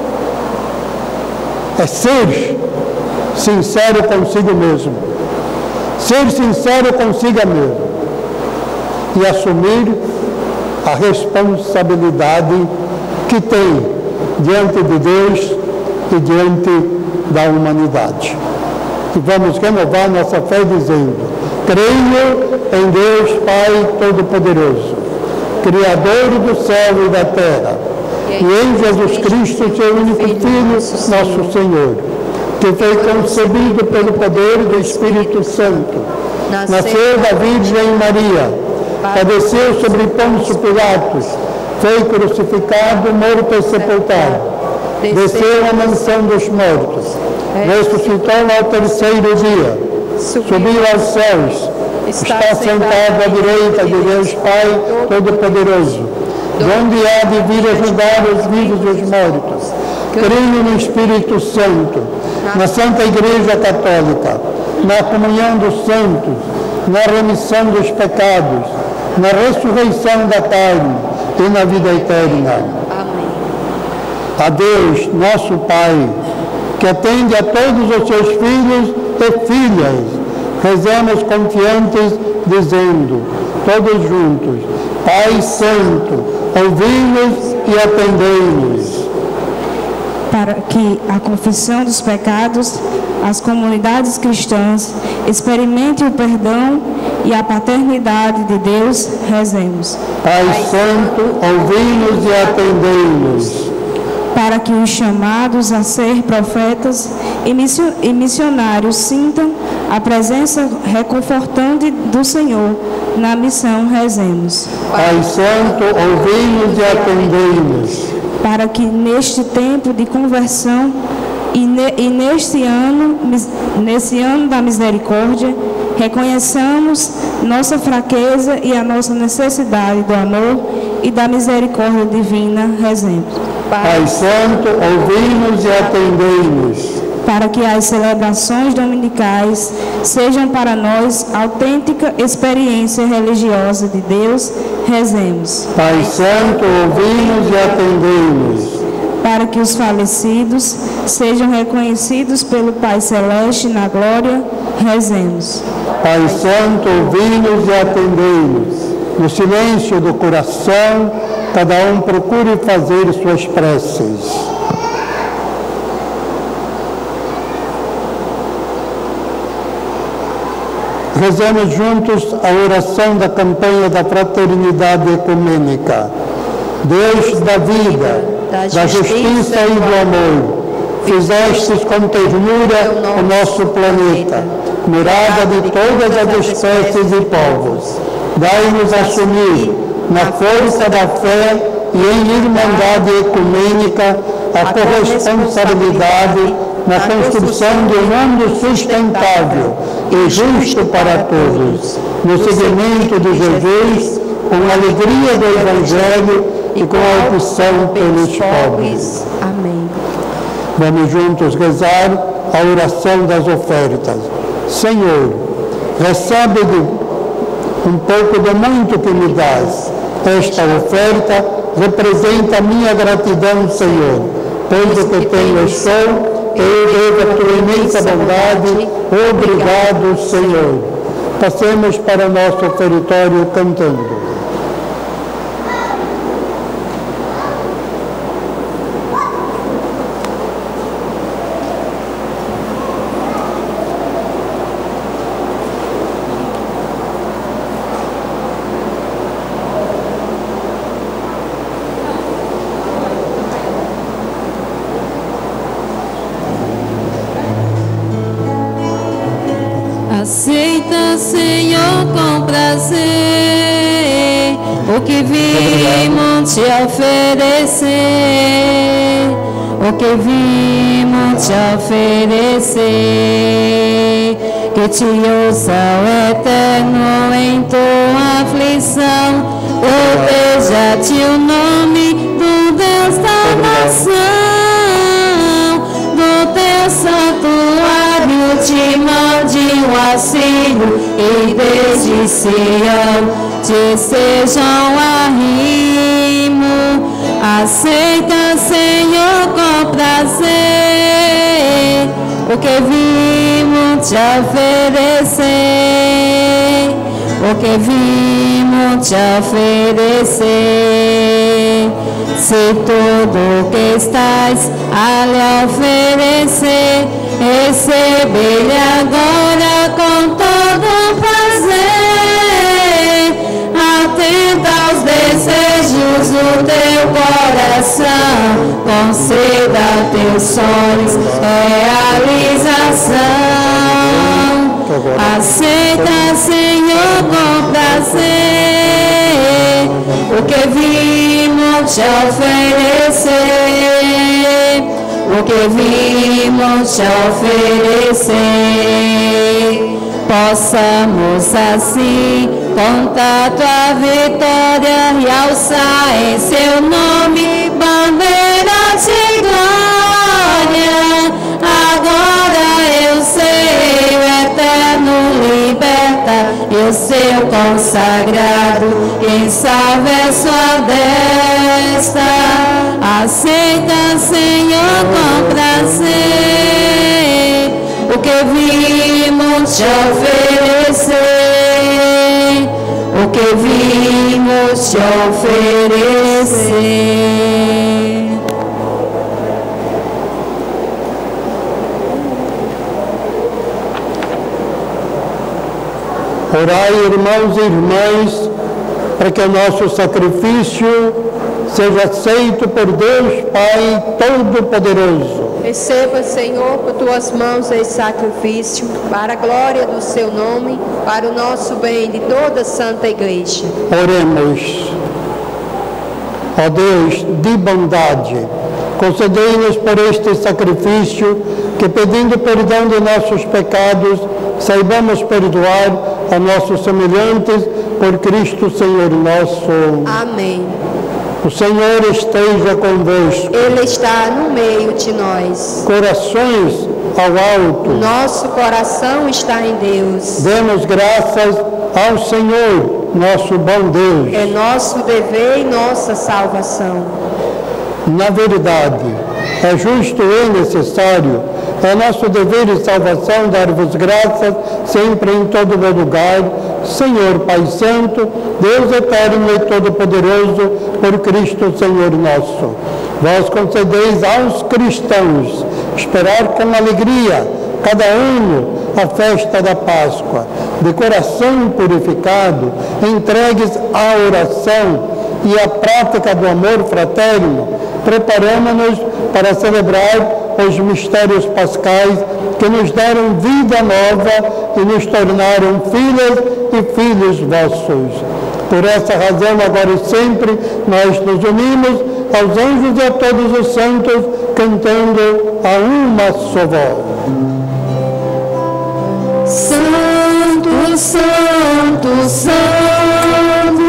é ser sincero consigo mesmo. Ser sincero consigo mesmo. E assumir a responsabilidade que tem diante de Deus e diante da humanidade. E vamos renovar nossa fé dizendo, creio em Deus Pai Todo-Poderoso, Criador do céu e da terra, e em Jesus Cristo, seu único Filho, nosso Senhor, que foi concebido pelo poder do Espírito Santo, nasceu da Virgem Maria, padeceu sobre Pôncio Pilatos, foi crucificado, morto e sepultado, desceu à mansão dos mortos, ressuscitou ao terceiro dia, subiu aos céus, está sentado à direita de Deus Pai Todo-Poderoso, de onde há de vir a julgar os vivos e os mortos. Creio no Espírito Santo, na Santa Igreja Católica, na comunhão dos santos, na remissão dos pecados, na ressurreição da carne e na vida eterna. Amém. A Deus, nosso Pai, que atende a todos os seus filhos e filhas, rezamos confiantes, dizendo, todos juntos, Pai Santo, ouvi-nos e atendei-nos. Para que a confissão dos pecados, as comunidades cristãs experimentem o perdão e a paternidade de Deus, rezemos. Pai Santo, ouvi-nos e atendei-nos. Para que os chamados a ser profetas e missionários sintam a presença reconfortante do Senhor na missão, rezemos. Pai Santo, ouvi-nos e atendei-nos. Para que neste tempo de conversão e, ne, e neste ano, nesse ano da misericórdia, reconheçamos nossa fraqueza e a nossa necessidade do amor e da misericórdia divina, rezemos. Pai Santo, ouvi-nos e atendei-nos. Para que as celebrações dominicais sejam para nós autêntica experiência religiosa de Deus, rezemos. Pai Santo, ouvi-nos e atendei-nos. Para que os falecidos sejam reconhecidos pelo Pai Celeste na glória, rezemos. Pai Santo, ouvi-nos e atendei-nos. No silêncio do coração, cada um procure fazer suas preces. Rezemos juntos a oração da campanha da fraternidade ecumênica. Deus da vida, da justiça e do amor, fizestes com ternura o nosso planeta, morada de todas as espécies e povos. Dai-nos assumir, na força da fé e em irmandade ecumênica, a corresponsabilidade na construção de um mundo sustentável e justo para todos, no seguimento de Jesus, com a alegria do Evangelho e com a opção pelos pobres. Amém. Vamos juntos rezar a oração das ofertas. Senhor, recebe um pouco do muito que me dás. Esta oferta representa a minha gratidão, Senhor, pois o que tenho eu sou, eu devo a tua imensa bondade. Obrigado, Senhor. Passemos para o nosso ofertório cantando. Aceita, Senhor, com prazer o que vimos te oferecer, o que vimos te oferecer, que te ouça o Eterno em tua aflição, proteja-te o nome do Deus da nação, do teu santuário te mande um auxílio e desde Sião te sejam arrimo. Aceita, Senhor, com prazer o que vimos te oferecer, o que vimos te oferecer. Se tudo que estás a lhe oferecer, receber-lhe agora com todo prazer. Atenta aos desejos do teu coração, conceda teus sonhos realização. Aceita, Senhor, com prazer o que vimos te oferecer, o que vimos te oferecer. Possamos assim contar tua vitória e alçar em seu nome bandeira de glória. Agora eu sei, o Eterno liberta, e o seu consagrado, quem salva é sua destra. Aceita, Senhor, com prazer o que vimos te oferecer, o que vimos te oferecer. Orai, irmãos e irmãs, para que o nosso sacrifício seja aceito por Deus Pai Todo-Poderoso. Receba, Senhor, por tuas mãos esse sacrifício, para a glória do seu nome, para o nosso bem de toda a Santa Igreja. Oremos. Ó Deus de bondade, concedei-nos por este sacrifício que, pedindo perdão de nossos pecados, saibamos perdoar a nossos semelhantes por Cristo Senhor nosso. Amém. O Senhor esteja convosco. Ele está no meio de nós. Corações ao alto. Nosso coração está em Deus. Demos graças ao Senhor, nosso bom Deus. É nosso dever e nossa salvação. Na verdade, é justo e necessário, é nosso dever e salvação dar-vos graças sempre em todo lugar, Senhor Pai Santo, Deus eterno e todo-poderoso, por Cristo Senhor nosso. Vós concedeis aos cristãos esperar com alegria cada ano a festa da Páscoa, de coração purificado, entregues à oração e à prática do amor fraterno, preparamos-nos para celebrar os mistérios pascais que nos deram vida nova e nos tornaram filhas e filhos vossos. Por essa razão, agora e sempre, nós nos unimos aos anjos e a todos os santos, cantando a uma só voz. Santo, Santo, Santo,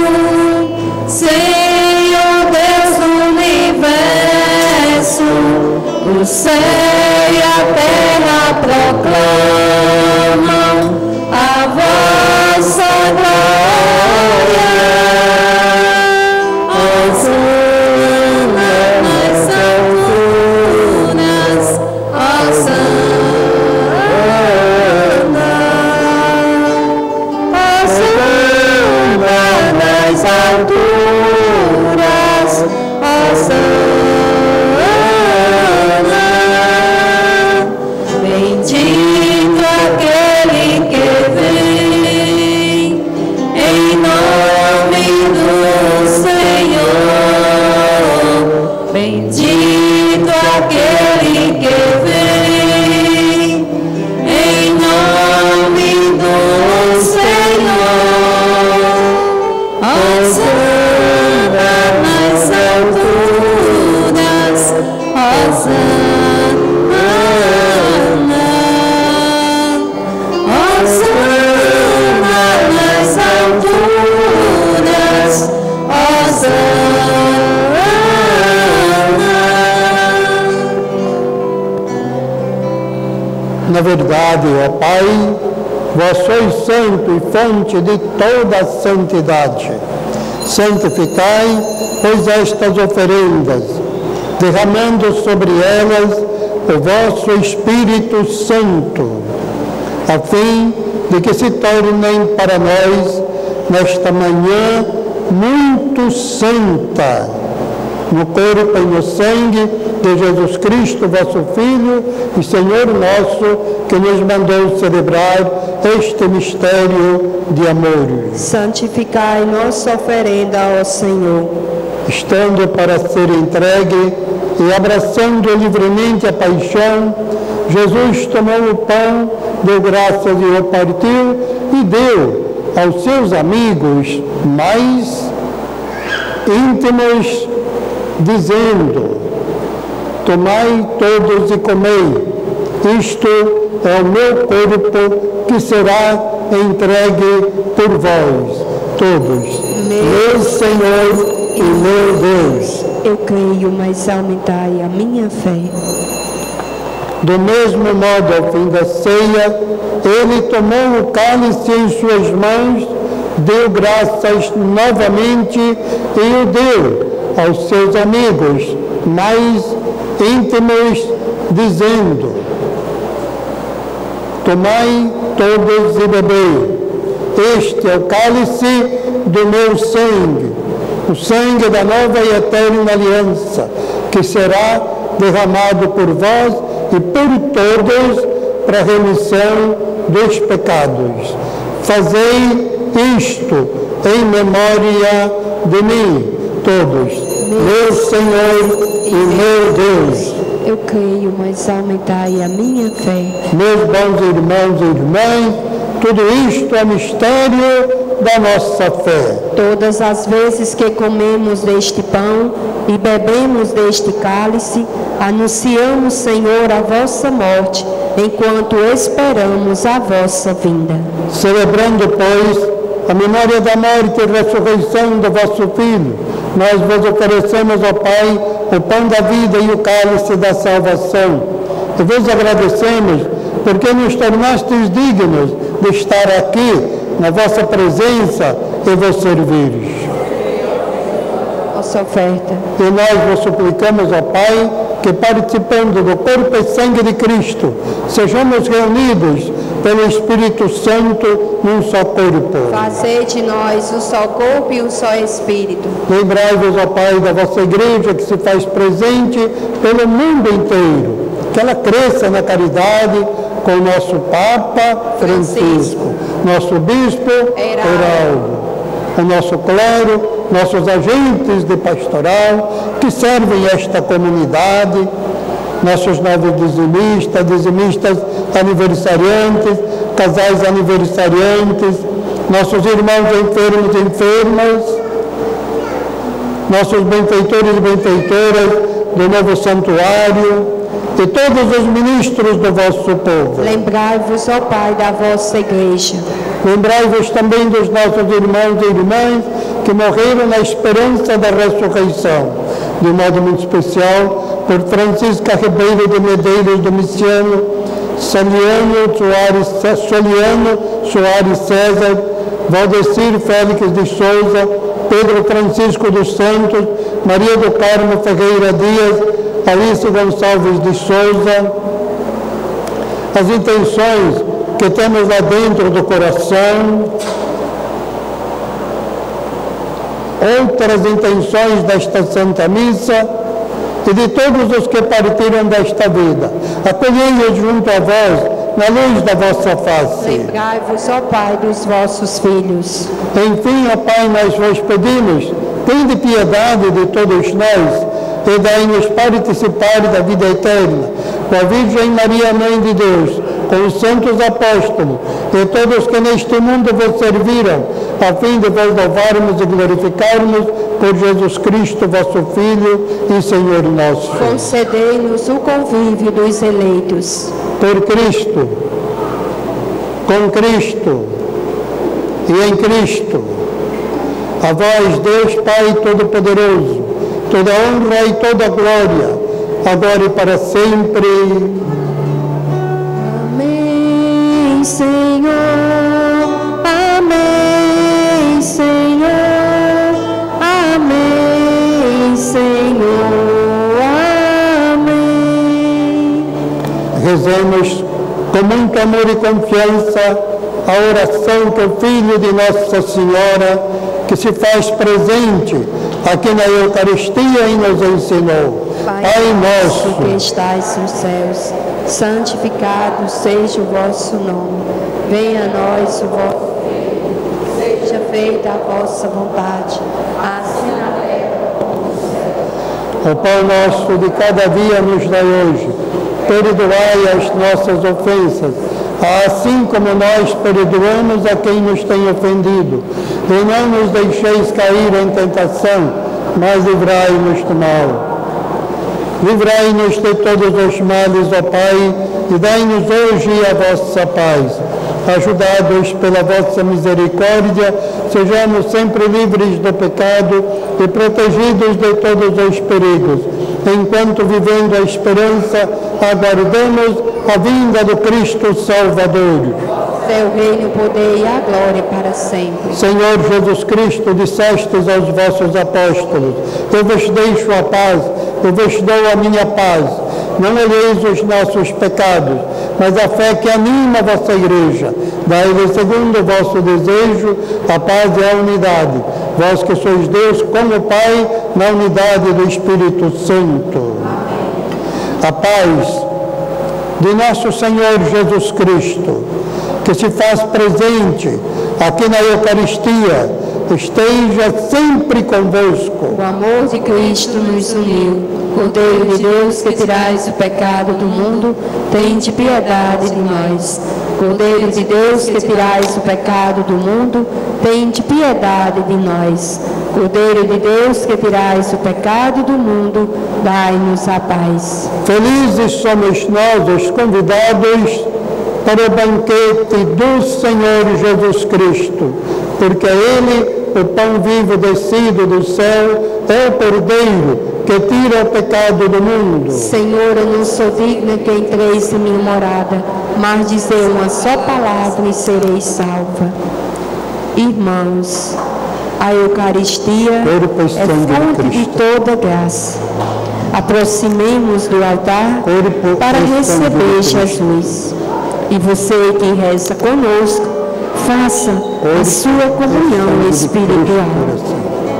Senhor Deus do universo, o céu e a terra proclamam a vossa glória. Hosana nas alturas, Hosana, Hosana nas alturas, Hosana. Bendito aquele que vem em nome do Senhor. Bendito aquele que vem em nome do Senhor. Hosana nas alturas, Hosana. Na verdade, ó Pai, vós sois santo e fonte de toda a santidade. Santificai, pois, estas oferendas, derramando sobre elas o vosso Espírito Santo, a fim de que se tornem para nós, nesta manhã muito santa, no corpo e no sangue de Jesus Cristo, vosso Filho e Senhor nosso, que nos mandou celebrar este mistério de amor. Santificai nossa oferenda ao Senhor. Estando para ser entregue e abraçando livremente a paixão, Jesus tomou o pão, deu graças e o partiu e deu aos seus amigos mais íntimos, dizendo: tomai todos e comei, isto é o meu corpo que será entregue por vós todos. Meu Senhor e meu Deus. Eu creio, mas aumentai a minha fé. Do mesmo modo, ao fim da ceia, ele tomou o cálice em suas mãos, deu graças novamente e o deu aos seus amigos mais íntimos, dizendo: tomai todos e bebei, este é o cálice do meu sangue, o sangue da nova e eterna aliança, que será derramado por vós e por todos para a remissão dos pecados. Fazei isto em memória de mim, todos. Meu Senhor e meu Deus. Eu creio, mas aumentai a minha fé. Meus bons irmãos e irmãs, tudo isto é mistério da nossa fé. Todas as vezes que comemos deste pão e bebemos deste cálice, anunciamos, Senhor, a vossa morte, enquanto esperamos a vossa vinda. Celebrando, pois, a memória da morte e ressurreição do vosso Filho, nós vos oferecemos, ó Pai, o pão da vida e o cálice da salvação. E vos agradecemos porque nos tornastes dignos de estar aqui na vossa presença e vos servir. Nossa oferta. E nós vos suplicamos, ó Pai, que participando do corpo e sangue de Cristo, sejamos reunidos pelo Espírito Santo num só corpo. Fazei de nós um só corpo e um só Espírito. Lembrai-vos, ó Pai, da vossa igreja que se faz presente pelo mundo inteiro. Que ela cresça na caridade com o nosso Papa Francisco, Francisco. Nosso Bispo Heraldo, o nosso clero, nossos agentes de pastoral que servem esta comunidade, nossos novos dizimistas, dizimistas aniversariantes, casais aniversariantes, nossos irmãos enfermos e enfermas, nossos benfeitores e benfeitoras do novo santuário, e todos os ministros do vosso povo. Lembrai-vos, ó Pai, da vossa igreja. Lembrai-vos também dos nossos irmãos e irmãs que morreram na esperança da ressurreição, de modo muito especial por Francisca Ribeiro de Medeiros Domiciano, Soliano Soares, Soliano Soares César, Valdecir Félix de Souza, Pedro Francisco dos Santos, Maria do Carmo Ferreira Dias, Alice Gonçalves de Souza. As intenções que temos lá dentro do coração, outras intenções desta Santa Missa e de todos os que partiram desta vida. Acolhei-os junto a vós, na luz da vossa face. Lembrai-vos, ó Pai, dos vossos filhos. Enfim, ó Pai, nós vos pedimos, tende piedade de todos nós e dai-nos participar da vida eterna, com a Virgem Maria, Mãe de Deus, com os santos apóstolos e todos que neste mundo vos serviram, a fim de vos louvarmos e glorificarmos por Jesus Cristo, vosso Filho e Senhor nosso. Concedei-nos o convívio dos eleitos. Por Cristo, com Cristo e em Cristo, a vós, Deus Pai Todo-Poderoso, toda honra e toda glória, agora e para sempre. Amém, Senhor. Amém, Senhor. Amém, Senhor. Amém. Rezemos com muito amor e confiança a oração que o Filho de Nossa Senhora, que se faz presente aqui na Eucaristia e nos ensinou. Pai, Pai nosso, que estais nos céus, santificado seja o vosso nome. Venha a nós o vosso reino. Seja feita a vossa vontade, assim na terra como no céu. o pão nosso de cada dia nos dai hoje. Perdoai as nossas ofensas, assim como nós perdoamos a quem nos tem ofendido. E não nos deixeis cair em tentação, mas livrai-nos do mal. Livrai-nos de todos os males, ó Pai, e dai-nos hoje a vossa paz. Ajudados pela vossa misericórdia, sejamos sempre livres do pecado e protegidos de todos os perigos. enquanto vivendo a esperança, aguardamos a vinda do Cristo Salvador. Teu reino, o poder e a glória para sempre. Senhor Jesus Cristo, dissestes aos vossos apóstolos: eu vos deixo a paz, eu vos dou a minha paz. Não olheis os nossos pecados, mas a fé que anima a vossa igreja. Dai-lhe, segundo o vosso desejo, a paz e a unidade. Vós que sois Deus como Pai, na unidade do Espírito Santo. A paz de nosso Senhor Jesus Cristo, que se faz presente aqui na Eucaristia, esteja sempre convosco. O amor de Cristo nos uniu. Cordeiro de Deus, que tirais o pecado do mundo, tende piedade de nós. Cordeiro de Deus, que tirais o pecado do mundo, tende piedade de nós. Cordeiro de Deus, que tirais o pecado do mundo, dai-nos a paz. Felizes somos nós, os convidados para o banquete do Senhor Jesus Cristo, porque Ele, o pão vivo descido do céu, é o Cordeiro que tira o pecado do mundo. Senhor, eu não sou digna que entreis em minha morada, mas dizer uma só palavra e serei salva. Irmãos, a Eucaristia é fonte de toda graça. Aproximemos do altar para receber Jesus. E você que reza conosco, faça a sua comunhão espiritual.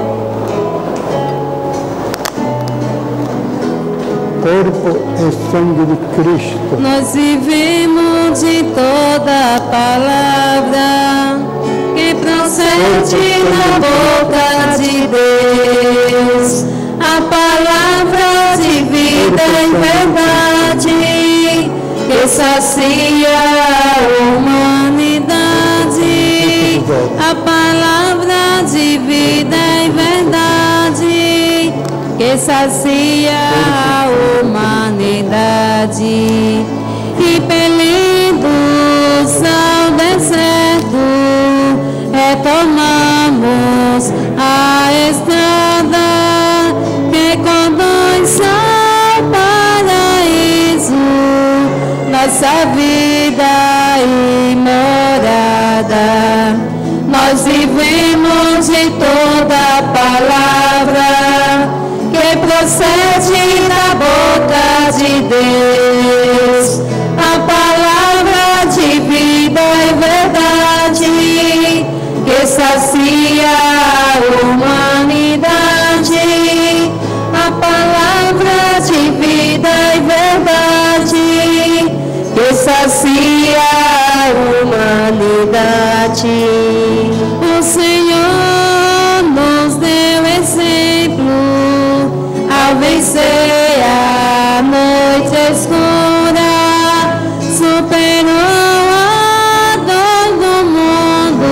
Corpo e sangue de Cristo. Nós vivemos de toda palavra que procede da boca de Deus, a palavra de vida e verdade que sacia a humanidade, a palavra de vida e verdade que sacia a humanidade. E pelidos ao deserto, retomamos a estrada que conduz ao paraíso, nossa vida e morada. Nós vivemos de toda a palavra que procede da boca de Deus, a palavra de vida e verdade que sacia a humanidade, a palavra de vida e verdade que sacia a humanidade. O Senhor nos deu exemplo ao vencer a noite escura, superou a dor do mundo,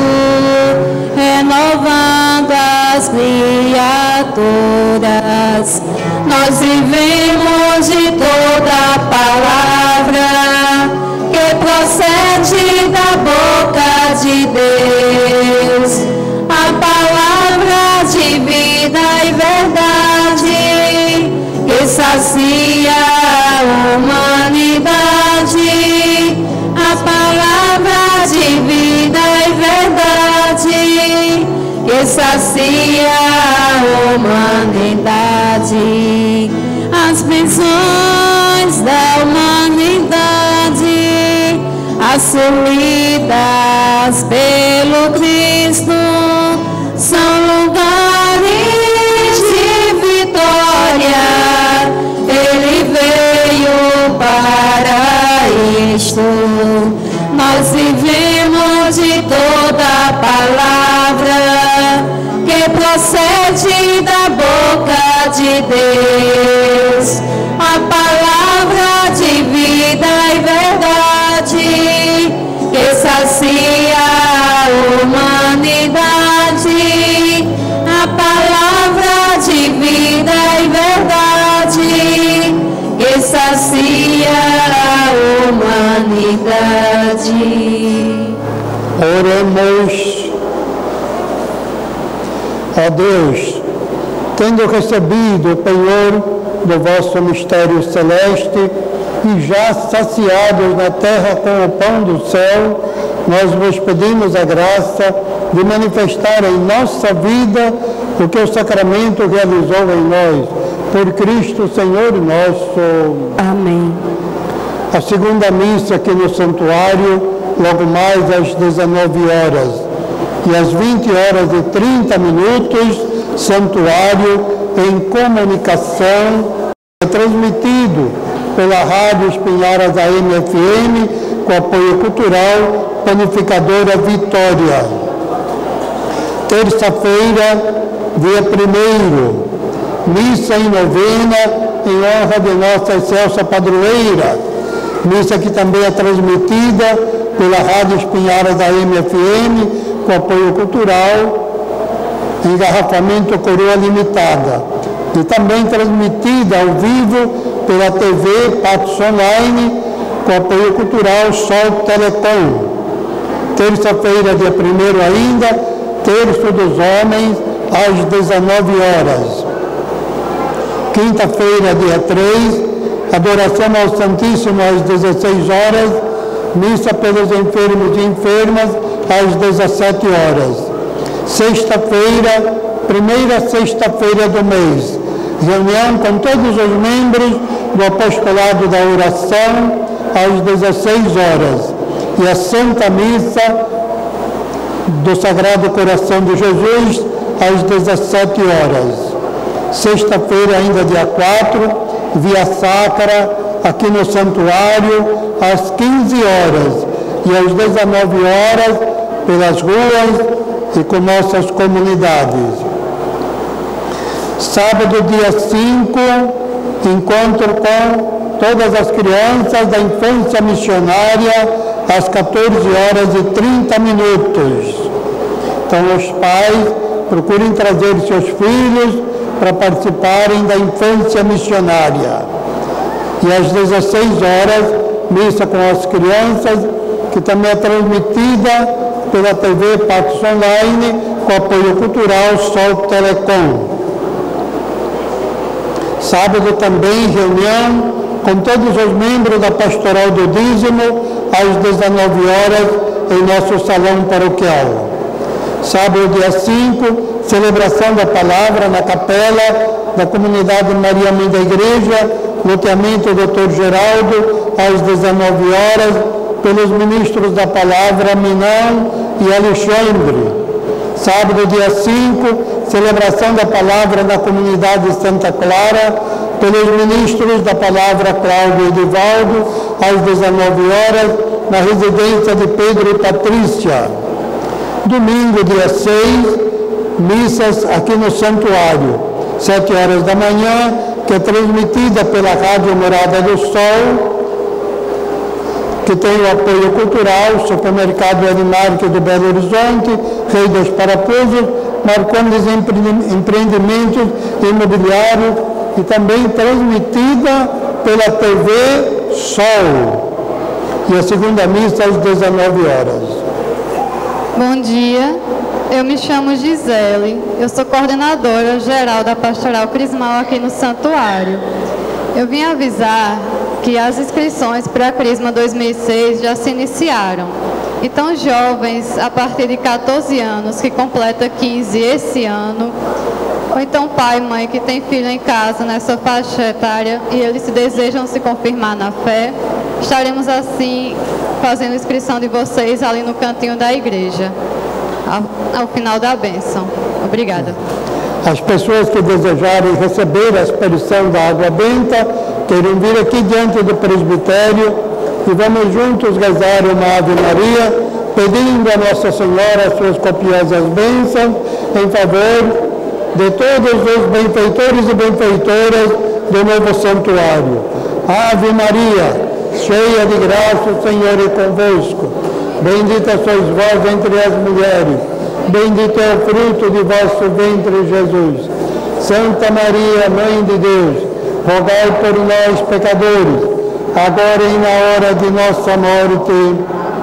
renovando as criaturas. Nós vivemos de toda a palavra que procede da boca de Deus, a palavra de vida e verdade que sacia a humanidade, a palavra de vida e verdade que sacia a humanidade. As prisões da humanidade assumidas pelo Cristo são lugares de vitória. Ele veio para isto. Nós vivemos de toda a palavra que procede da boca de Deus, a palavra de vida e verdade que sacia a humanidade, a palavra de vida e verdade que sacia a humanidade. Oremos. A Deus, tendo recebido o penhor do vosso mistério celeste e já saciados na terra com o pão do céu, nós vos pedimos a graça de manifestar em nossa vida o que o sacramento realizou em nós, por Cristo Senhor nosso. Amém. A segunda missa aqui no santuário, logo mais às dezenove horas e às vinte horas e trinta minutos, santuário em comunicação, é transmitido pela Rádio Espinharas A M F M, com apoio cultural Panificadora Vitória. Terça-feira, dia primeiro, missa em novena em honra de Nossa Excelsa Padroeira, missa que também é transmitida pela Rádio Espinharas da A M F M, com apoio cultural, engarrafamento Coroa Limitada, e também transmitida ao vivo pela T V Patos Online, com apoio cultural Sol Telecom. Terça-feira, dia primeiro ainda, Terço dos Homens, às dezenove horas. Quinta-feira, dia três, adoração ao Santíssimo às dezesseis horas, missa pelos enfermos e enfermas às dezessete horas. Sexta-feira, primeira sexta-feira do mês, reunião com todos os membros do apostolado da oração às dezesseis horas. E a Santa Missa do Sagrado Coração de Jesus às dezessete horas. Sexta-feira, ainda dia quatro, via sacra, aqui no santuário, às quinze horas e às dezenove horas, pelas ruas e com nossas comunidades. Sábado, dia cinco, encontro com todas as crianças da infância missionária, às quatorze horas e trinta minutos. Então, os pais procurem trazer seus filhos para participarem da infância missionária. E às dezesseis horas, missa com as crianças, que também é transmitida pela T V Patos Online, com apoio cultural Sol Telecom. Sábado também, reunião com todos os membros da Pastoral do Dízimo, às dezenove horas, em nosso salão paroquial. Sábado, dia cinco, celebração da palavra na capela da comunidade Maria Mãe da Igreja, loteamento doutor Geraldo, às dezenove horas, pelos ministros da palavra Minão e Alexandre. Sábado, dia cinco, celebração da palavra na comunidade Santa Clara, pelos ministros da palavra Cláudio e Edivaldo, às dezenove horas, na residência de Pedro e Patrícia. Domingo, dia seis, missas aqui no santuário, sete horas da manhã, que é transmitida pela Rádio Morada do Sol, que tem o apoio cultural, Supermercado Animarque do Belo Horizonte, Rei dos Parafusos, Marcondes Empreendimentos Imobiliários, e também transmitida pela T V Sol. E a segunda missa às dezenove horas. Bom dia, eu me chamo Gisele, eu sou coordenadora geral da Pastoral Crismal aqui no Santuário. Eu vim avisar que as inscrições para a Crisma dois mil e seis já se iniciaram. Então, jovens a partir de quatorze anos, que completa quinze esse ano, ou então pai e mãe que tem filho em casa nessa faixa etária e eles desejam se confirmar na fé, estaremos assim fazendo inscrição de vocês ali no cantinho da igreja, ao, ao final da bênção. Obrigada. As pessoas que desejarem receber a aspersão da água benta, queiram vir aqui diante do presbitério e vamos juntos rezar uma Ave Maria, pedindo a Nossa Senhora as suas copiosas bênçãos em favor de todos os benfeitores e benfeitoras do novo santuário. Ave Maria, cheia de graça, o Senhor é convosco. Bendita sois vós entre as mulheres, bendito é o fruto de vosso ventre, Jesus. Santa Maria, Mãe de Deus, rogai por nós, pecadores, agora e na hora de nossa morte.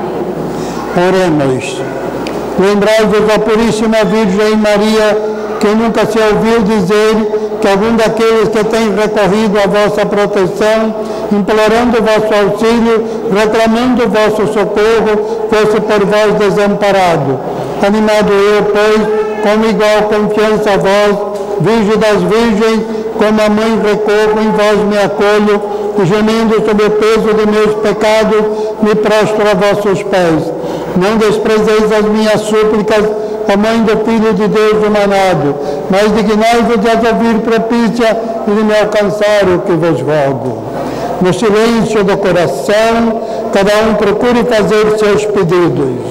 Oremos. Lembrai-vos, ó Puríssima Virgem Maria, que nunca se ouviu dizer que algum daqueles que têm recorrido à vossa proteção, implorando o vosso auxílio, reclamando o vosso socorro, fosse por vós desamparado. Animado eu, pois, com igual confiança a vós, Virgem das Virgens, como a mãe recorro, em vós me acolho, e gemendo sob o peso de meus pecados, me prostro a vossos pés. Não desprezeis as minhas súplicas, ó Mãe do Filho de Deus humanado, mas dignai-vos de as ouvir propícia e de me alcançar o que vos rogo. No silêncio do coração, cada um procure fazer seus pedidos.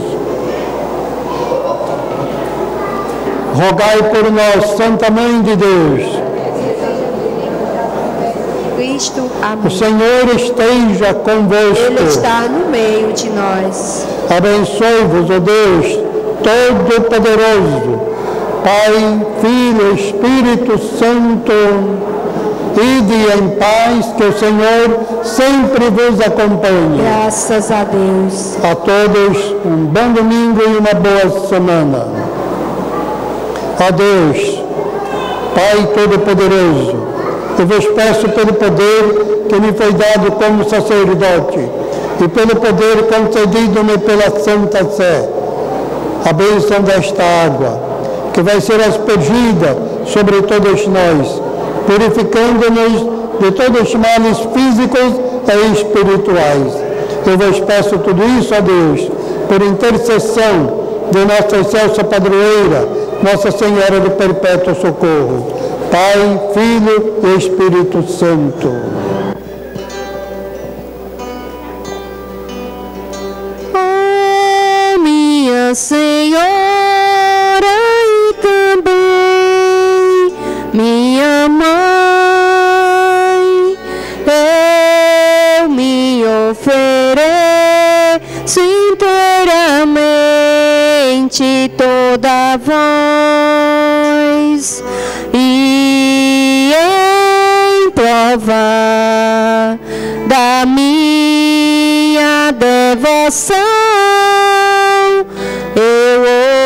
Rogai por nós, Santa Mãe de Deus. Cristo, amém. O Senhor esteja convosco. Ele está no meio de nós. Abençoe-vos, ó Deus Todo-Poderoso, Pai, Filho, Espírito Santo. Ide em paz, que o Senhor sempre vos acompanhe. Graças a Deus. A todos, um bom domingo e uma boa semana. A Deus, Pai Todo-Poderoso, eu vos peço pelo poder que me foi dado como sacerdote e pelo poder concedido-me pela Santa Sé, a bênção desta água, que vai ser aspergida sobre todos nós, purificando-nos de todos os males físicos e espirituais. Eu vos peço tudo isso, ó Deus, por intercessão de nossa excelsa padroeira, Nossa Senhora do Perpétuo Socorro, Pai, Filho e Espírito Santo. Oh, minha Senhora e também minha Mãe, eu me ofereço inteiramente toda a vós, e em prova da minha devoção, eu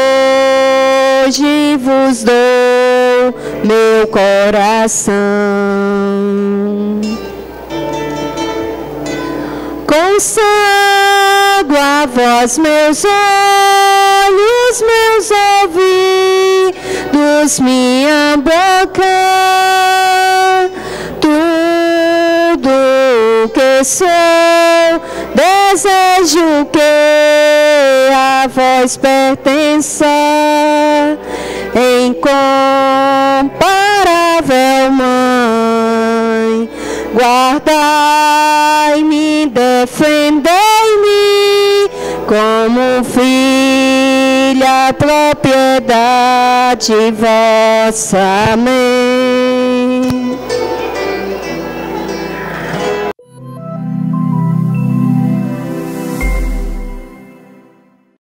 hoje vos dou meu coração. Consagro a vós meus olhos, meus ouvidos, minha boca, tudo que sou, desejo que a vós pertença, incomparável Mãe, guardai-me, defendei-me, como filha, propriedade vossa. Amém.